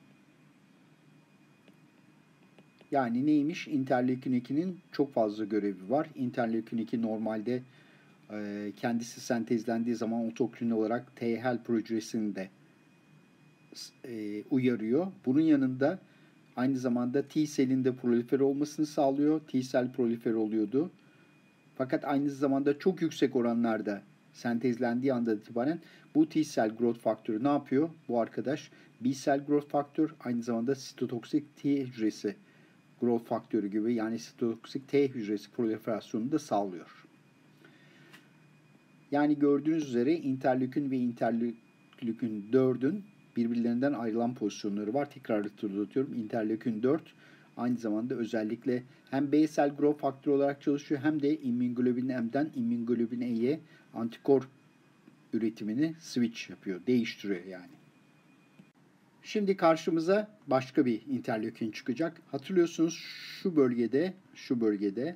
Yani neymiş? Interleukin ikinin çok fazla görevi var. Interleukin iki normalde e, kendisi sentezlendiği zaman otokrin olarak T helper hücresini de e, uyarıyor. Bunun yanında aynı zamanda T-cell'in de prolifere olmasını sağlıyor. T-cell prolifere oluyordu. Fakat aynı zamanda çok yüksek oranlarda sentezlendiği andan itibaren bu T-cell growth faktörü ne yapıyor? Bu arkadaş B-cell growth faktör aynı zamanda sitotoksik T hücresi growth faktörü gibi, yani sitotoksik T hücresi proliferasyonunu da sağlıyor. Yani gördüğünüz üzere interleukin ve interleukin dördün birbirlerinden ayrılan pozisyonları var. Tekrar hatırlatıyorum. Interleukin dört aynı zamanda özellikle hem B-cell growth faktörü olarak çalışıyor hem de immunoglobulin M'den immunoglobulin E'ye antikor üretimini switch yapıyor. Değiştiriyor yani. Şimdi karşımıza başka bir interleukin çıkacak. Hatırlıyorsunuz şu bölgede, şu bölgede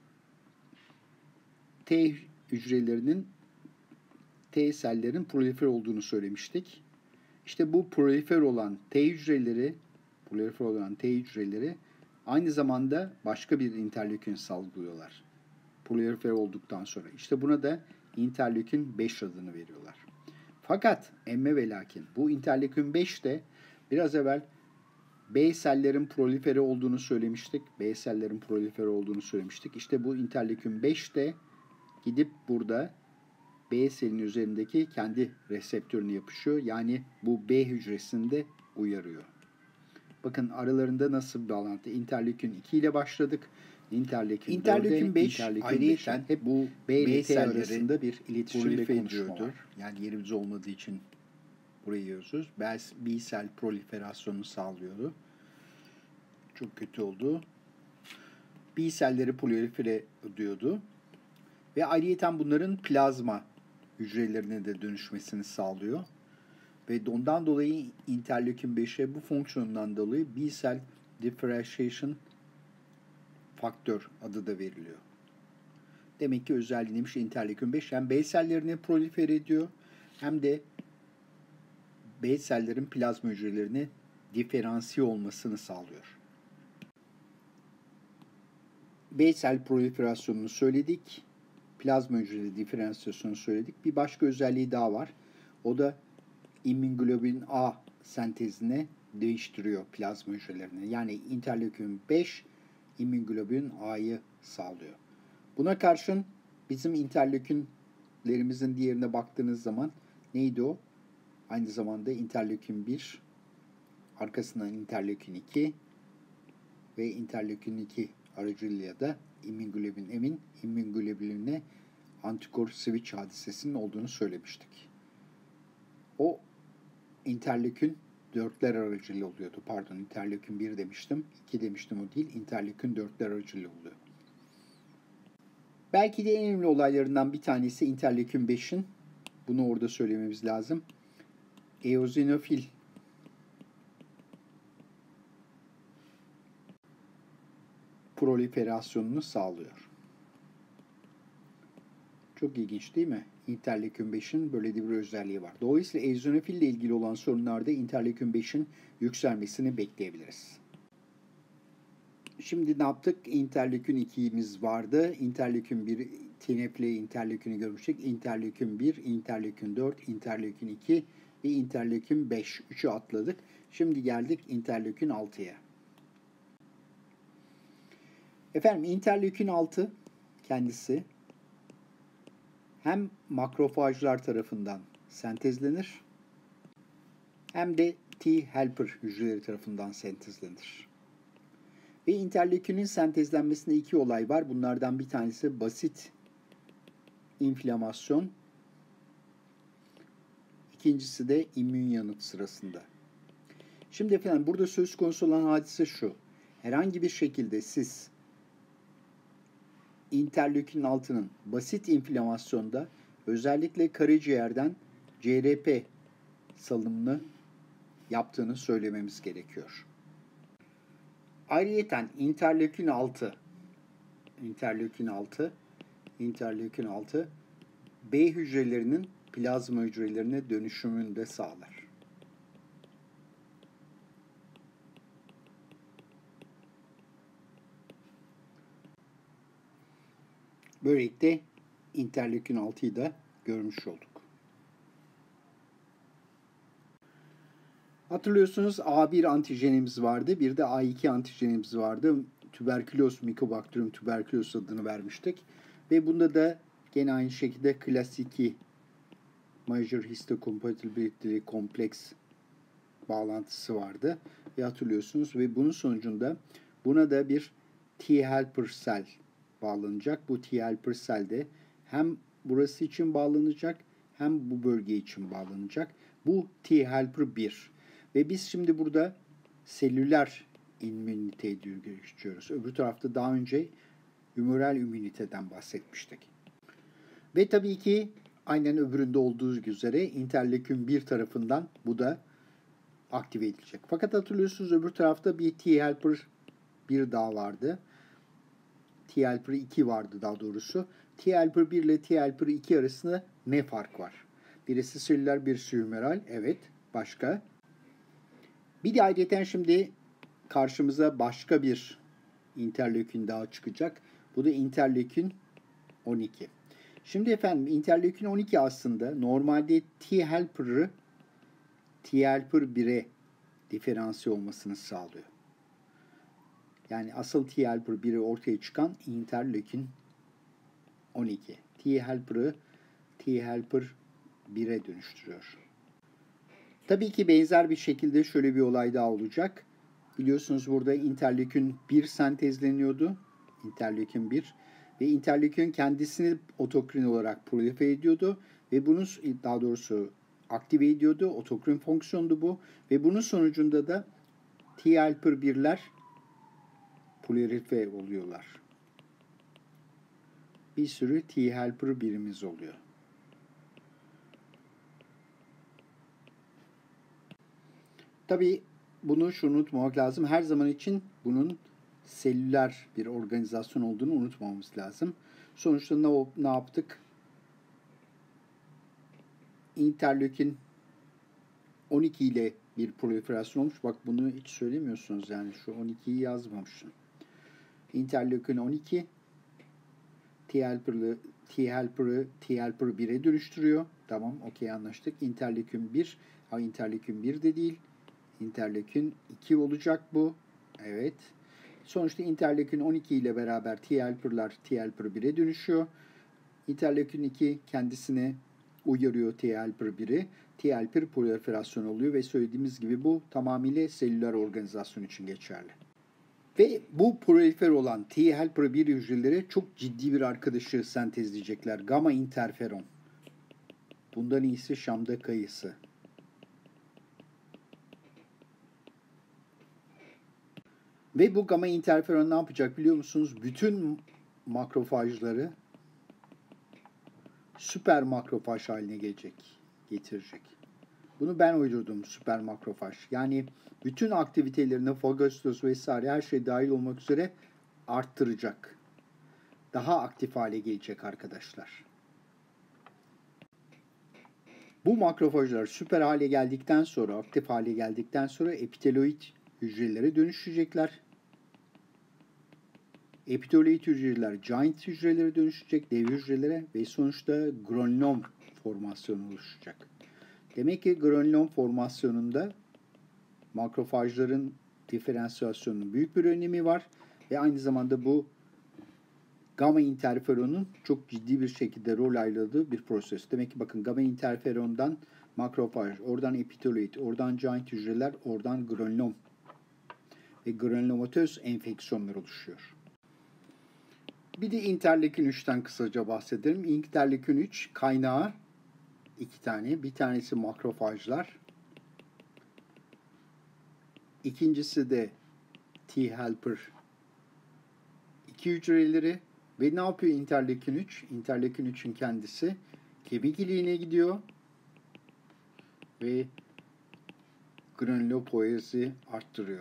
T hücrelerinin, T sellerin prolifer olduğunu söylemiştik. İşte bu prolifer olan T hücreleri, prolifer olan T hücreleri aynı zamanda başka bir interleukin salgılıyorlar. Prolifer olduktan sonra. İşte buna da interleukin beş adını veriyorlar. Fakat emme ve lakin bu interleukin beş de biraz evvel B sellerin proliferi olduğunu söylemiştik. B sellerin proliferi olduğunu söylemiştik. İşte bu interleukin beş de gidip burada B selin üzerindeki kendi reseptörüne yapışıyor. Yani bu B hücresini de uyarıyor. Bakın aralarında nasıl bir bağlantı. Interleukin iki ile başladık. Interleukin, interleukin beş ayrıyeten hep bu B ile T arasında bir iletişim ve konuşma var. Yani yerimiz olmadığı için burayı yazıyoruz. B-cell proliferasyonunu sağlıyordu. Çok kötü oldu. B-selleri prolifere ediyordu. Ve ayrıyeten bunların plazma hücrelerine de dönüşmesini sağlıyor. Ve ondan dolayı interleukin beşe bu fonksiyonundan dolayı B-cell differentiation faktör adı da veriliyor. Demek ki özelliği neymiş interleukin beş? Hem B sellerini prolifer ediyor hem de B sellerin plazma hücrelerine diferansiye olmasını sağlıyor. B sel proliferasyonunu söyledik. Plazma hücreleri diferansiyasyonu söyledik. Bir başka özelliği daha var. O da immunoglobulin A sentezine değiştiriyor plazma hücrelerini. Yani interleukin beş immunoglobulin A'yı sağlıyor. Buna karşın bizim interleukinlerimizin diğerine baktığınız zaman neydi o? Aynı zamanda interleukin bir, arkasından interleukin iki ve interleukin iki aracılığıyla da immunoglobulin M'in immunglobuline antikor switch hadisesinin olduğunu söylemiştik. O interleukin dörtler aracılığıyla oluyordu. Pardon, interleukin bir demiştim. iki demiştim, o değil. Interleukin dörtler aracılığıyla oluyor. Belki de en önemli olaylarından bir tanesi interleukin beşin, bunu orada söylememiz lazım, eozinofil proliferasyonunu sağlıyor. Çok ilginç değil mi? Interleukin beşin böyle bir özelliği var. Dolayısıyla eozinofil ile ilgili olan sorunlarda interleukin beşin yükselmesini bekleyebiliriz. Şimdi ne yaptık? Interleukin iki'miz vardı. Interleukin bir, T N F ile interleukini görmüştük. Interleukin bir, interleukin dört, interleukin iki ve interleukin beş. üçü atladık. Şimdi geldik interleukin altı'ya. Efendim interleukin altı kendisi hem makrofajlar tarafından sentezlenir hem de T helper hücreleri tarafından sentezlenir. Ve interleukinin sentezlenmesinde iki olay var. Bunlardan bir tanesi basit inflamasyon. İkincisi de immün yanıt sırasında. Şimdi efendim burada söz konusu olan hadise şu. Herhangi bir şekilde siz interleukin altının basit inflamasyonda özellikle karaciğerden C R P salınımını yaptığını söylememiz gerekiyor. Ayrıyeten interleukin altı interleukin altı interleukin altı B hücrelerinin plazma hücrelerine dönüşümünü de sağlar. Böylelikle interleukin altıyı da görmüş olduk. Hatırlıyorsunuz A bir antijenimiz vardı, bir de A iki antijenimiz vardı. Tüberküloz, Mycobacterium tuberculosis adını vermiştik. Ve bunda da gene aynı şekilde klas iki major histocompatibility kompleks bağlantısı vardı. Ve hatırlıyorsunuz ve bunun sonucunda buna da bir T helper cell bağlanacak. Bu T helper cell de hem burası için bağlanacak hem bu bölge için bağlanacak. Bu T helper bir. Ve biz şimdi burada selüler immüniteyi görüşüyoruz. Öbür tarafta daha önce hümoral immüniteden bahsetmiştik. Ve tabii ki aynen öbüründe olduğu üzere interleukin bir tarafından bu da aktive edilecek. Fakat hatırlıyorsunuz öbür tarafta bir T helper bir daha vardı. T helper iki vardı daha doğrusu. T helper bir ile T helper iki arasında ne fark var? Birisi selüler, birisi hümoral. Evet. Başka? Bir de ayrıca şimdi karşımıza başka bir interleukin daha çıkacak. Bu da interleukin on iki. Şimdi efendim interleukin on iki aslında normalde T helper'ı T helper bire diferansiye olmasını sağlıyor. Yani asıl T helper biri ortaya çıkan interleukin on iki. T helper'ı T helper bire dönüştürüyor. Tabii ki benzer bir şekilde şöyle bir olay daha olacak. Biliyorsunuz burada interleukin bir sentezleniyordu. Interleukin bir. Ve interleukin kendisini otokrin olarak prolifer ediyordu. Ve bunu daha doğrusu aktive ediyordu. Otokrin fonksiyondu bu. Ve bunun sonucunda da T helper birler prolifer oluyorlar. Bir sürü T helper birimiz oluyor. Tabii bunu şunu unutmamak lazım. Her zaman için bunun selüler bir organizasyon olduğunu unutmamamız lazım. Sonuçta ne, ne yaptık? Interleukin on iki ile bir proliferasyon olmuş. Bak bunu hiç söylemiyorsunuz yani şu on ikiyi yazmamışım. Interleukin on iki T helper'ı T helper'ı T helper bire dönüştürüyor. Tamam, okey, anlaştık. Interleukin bir, ha interleukin bir de değil. Interleukin iki olacak bu. Evet. Sonuçta interleukin on iki ile beraber T helper'lar T helper bire dönüşüyor. Interleukin iki kendisine uyarıyor T helper biri. T helper proliferasyon oluyor ve söylediğimiz gibi bu tamamıyla selüler organizasyon için geçerli. Ve bu prolifer olan T helper bir hücreleri çok ciddi bir arkadaşı sentezleyecekler. Gamma interferon. Bundan iyisi Şam'da kayısı. Ve bu gamma interferon ne yapacak biliyor musunuz? Bütün makrofajları süper makrofaj haline gelecek, getirecek. Bunu ben uydurdum, süper makrofaj. Yani bütün aktivitelerini fagositoz vesaire her şey dahil olmak üzere arttıracak. Daha aktif hale gelecek arkadaşlar. Bu makrofajlar süper hale geldikten sonra, aktif hale geldikten sonra epiteloid hücrelere dönüşecekler. Epiteloid hücreler giant hücrelere dönüşecek, dev hücrelere ve sonuçta granulom formasyonu oluşacak. Demek ki granulom formasyonunda makrofajların diferansiyasyonunun büyük bir önemi var ve aynı zamanda bu gamma interferonun çok ciddi bir şekilde rol aldığı bir proses. Demek ki bakın gamma interferondan makrofaj, oradan epiteloid, oradan giant hücreler, oradan granulom ve granulomatöz enfeksiyonlar oluşuyor. Bir de interleukin üçten kısaca bahsedelim. Interleukin üç kaynağı iki tane. Bir tanesi makrofajlar. İkincisi de T helper iki hücreleri Ve ne yapıyor interleukin üç? Interleukin üçün kendisi kemik iliğine gidiyor ve granulopoezi arttırıyor.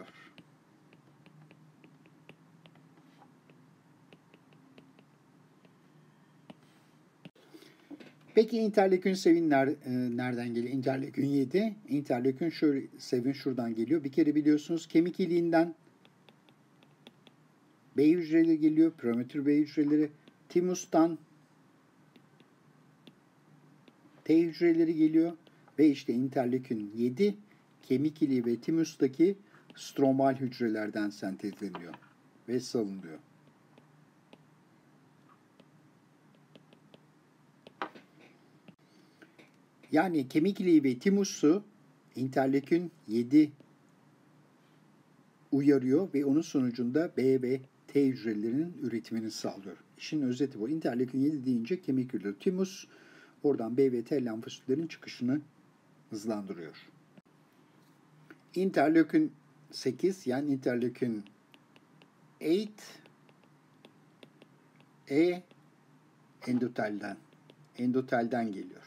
Peki interleukin sevin nereden geliyor? Interleukin yedi. Interleukin sevin şuradan geliyor. Bir kere biliyorsunuz kemik iliğinden B hücreleri geliyor. Prematur B hücreleri. Timus'tan T hücreleri geliyor. Ve işte interleukin yedi kemik iliği ve timus'taki stromal hücrelerden sentezleniyor ve salınıyor. Yani kemik iliği ve timus'u interleukin yedi uyarıyor ve onun sonucunda B ve T hücrelerinin üretimini sağlıyor. İşin özeti bu. Interleukin yedi deyince kemik iliği, timus, oradan B ve T lenfositlerin çıkışını hızlandırıyor. Interleukin sekiz yani interleukin sekiz E endotelden endotelden geliyor.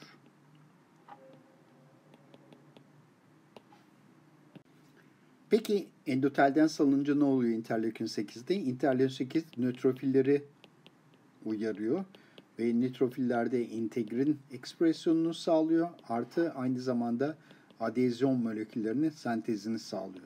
Peki endotelden salınca ne oluyor interleukin sekizde? Interleukin sekiz nötrofilleri uyarıyor ve nötrofillerde integrin ekspresyonunu sağlıyor. Artı aynı zamanda adezyon moleküllerinin sentezini sağlıyor.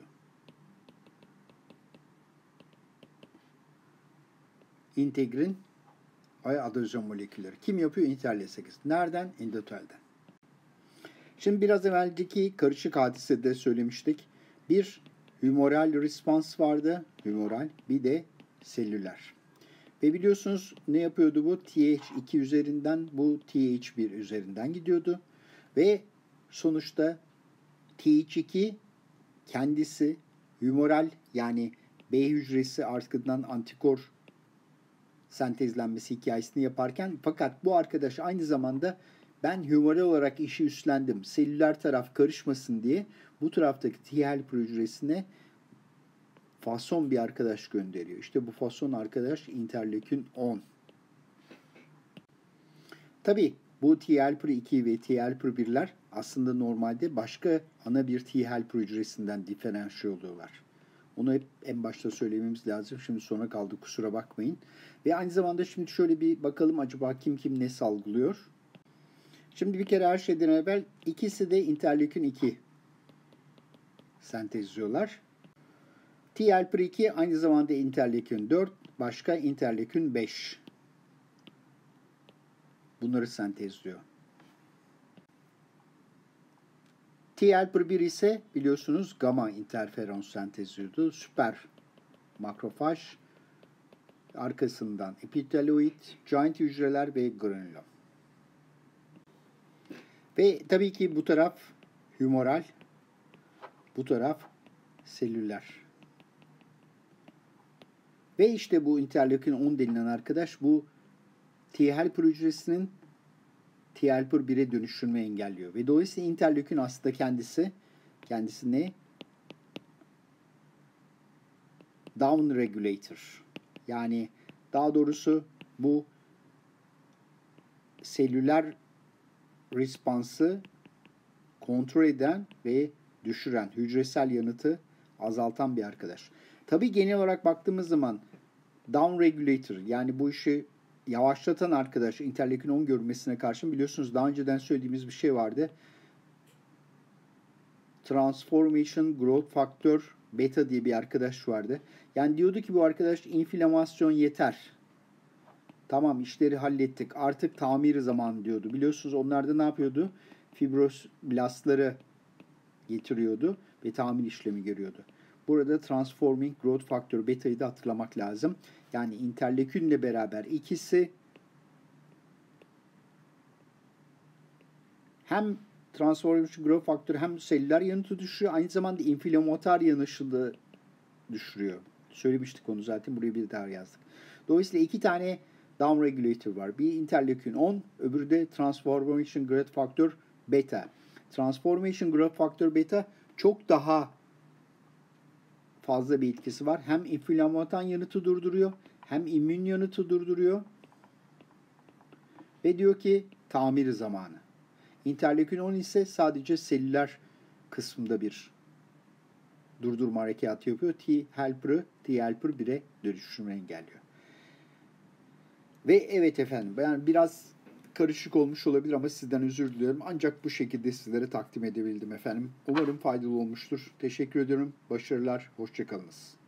İntegrin ve adezyon molekülleri. Kim yapıyor? Interleukin sekiz. Nereden? Endotelden. Şimdi biraz evvelki karışık hadisede söylemiştik. Bir humoral respons vardı. Humoral. Bir de selüler. Ve biliyorsunuz ne yapıyordu bu? T H iki üzerinden, bu T H bir üzerinden gidiyordu. Ve sonuçta T H iki kendisi humoral yani B hücresi ardından antikor sentezlenmesi hikayesini yaparken fakat bu arkadaş aynı zamanda ben humoral olarak işi üstlendim. Selüler taraf karışmasın diye bu taraftaki T helper hücresine fason bir arkadaş gönderiyor. İşte bu fason arkadaş interleukin on. Tabii bu T helper iki ve T helper birler aslında normalde başka ana bir T helper hücresinden diferansiyel oluyorlar. Onu hep en başta söylememiz lazım. Şimdi sona kaldı, kusura bakmayın. Ve aynı zamanda şimdi şöyle bir bakalım acaba kim kim ne salgılıyor. Şimdi bir kere her şeyden evvel ikisi de interleukin iki sentezliyorlar. T helper iki aynı zamanda interleukin dört, başka interleukin beş. Bunları sentezliyor. T helper bir ise biliyorsunuz gamma interferons sentezliyordu. Süper makrofaj, arkasından epiteloid, giant hücreler ve granülom. Ve tabii ki bu taraf humoral, bu taraf selüler. Ve işte bu interleukin on denilen arkadaş bu T helper hücresinin T helper bire dönüşümünü engelliyor. Ve dolayısıyla interleukin aslında kendisi kendisi ne? Down regulator. Yani daha doğrusu bu selüler responsı kontrol eden ve düşüren, hücresel yanıtı azaltan bir arkadaş. Tabii genel olarak baktığımız zaman down regulator yani bu işi yavaşlatan arkadaş interleukin on görülmesine karşın biliyorsunuz daha önceden söylediğimiz bir şey vardı. Transformation Growth Factor Beta diye bir arkadaş vardı. Yani diyordu ki bu arkadaş inflamasyon yeter. Tamam işleri hallettik. Artık tamir zamanı diyordu. Biliyorsunuz onlar da ne yapıyordu? Fibroblastları getiriyordu ve tamir işlemi görüyordu. Burada Transforming Growth Factor Beta'yı da hatırlamak lazım. Yani interleukinle beraber ikisi hem Transformation Growth Factor hem selüler yanıtı düşürüyor. Aynı zamanda inflamatuar yanışı düşürüyor. Söylemiştik onu zaten. Buraya bir daha yazdık. Dolayısıyla iki tane down regulator var. Bir interleukin on, öbürü de Transformation Growth Factor Beta. Transformation Growth Factor Beta çok daha fazla bir etkisi var. Hem inflamatuar yanıtı durduruyor, hem immün yanıtı durduruyor Ve diyor ki tamir zamanı. İnterleukin on ise sadece selüler kısmında bir durdurma harekatı yapıyor. T-helper'ı T-helper bire dönüşümünü engelliyor. Ve evet efendim, ben biraz karışık olmuş olabilir ama sizden özür diliyorum. Ancak bu şekilde sizlere takdim edebildim efendim. Umarım faydalı olmuştur. Teşekkür ediyorum. Başarılar. Hoşça kalınız.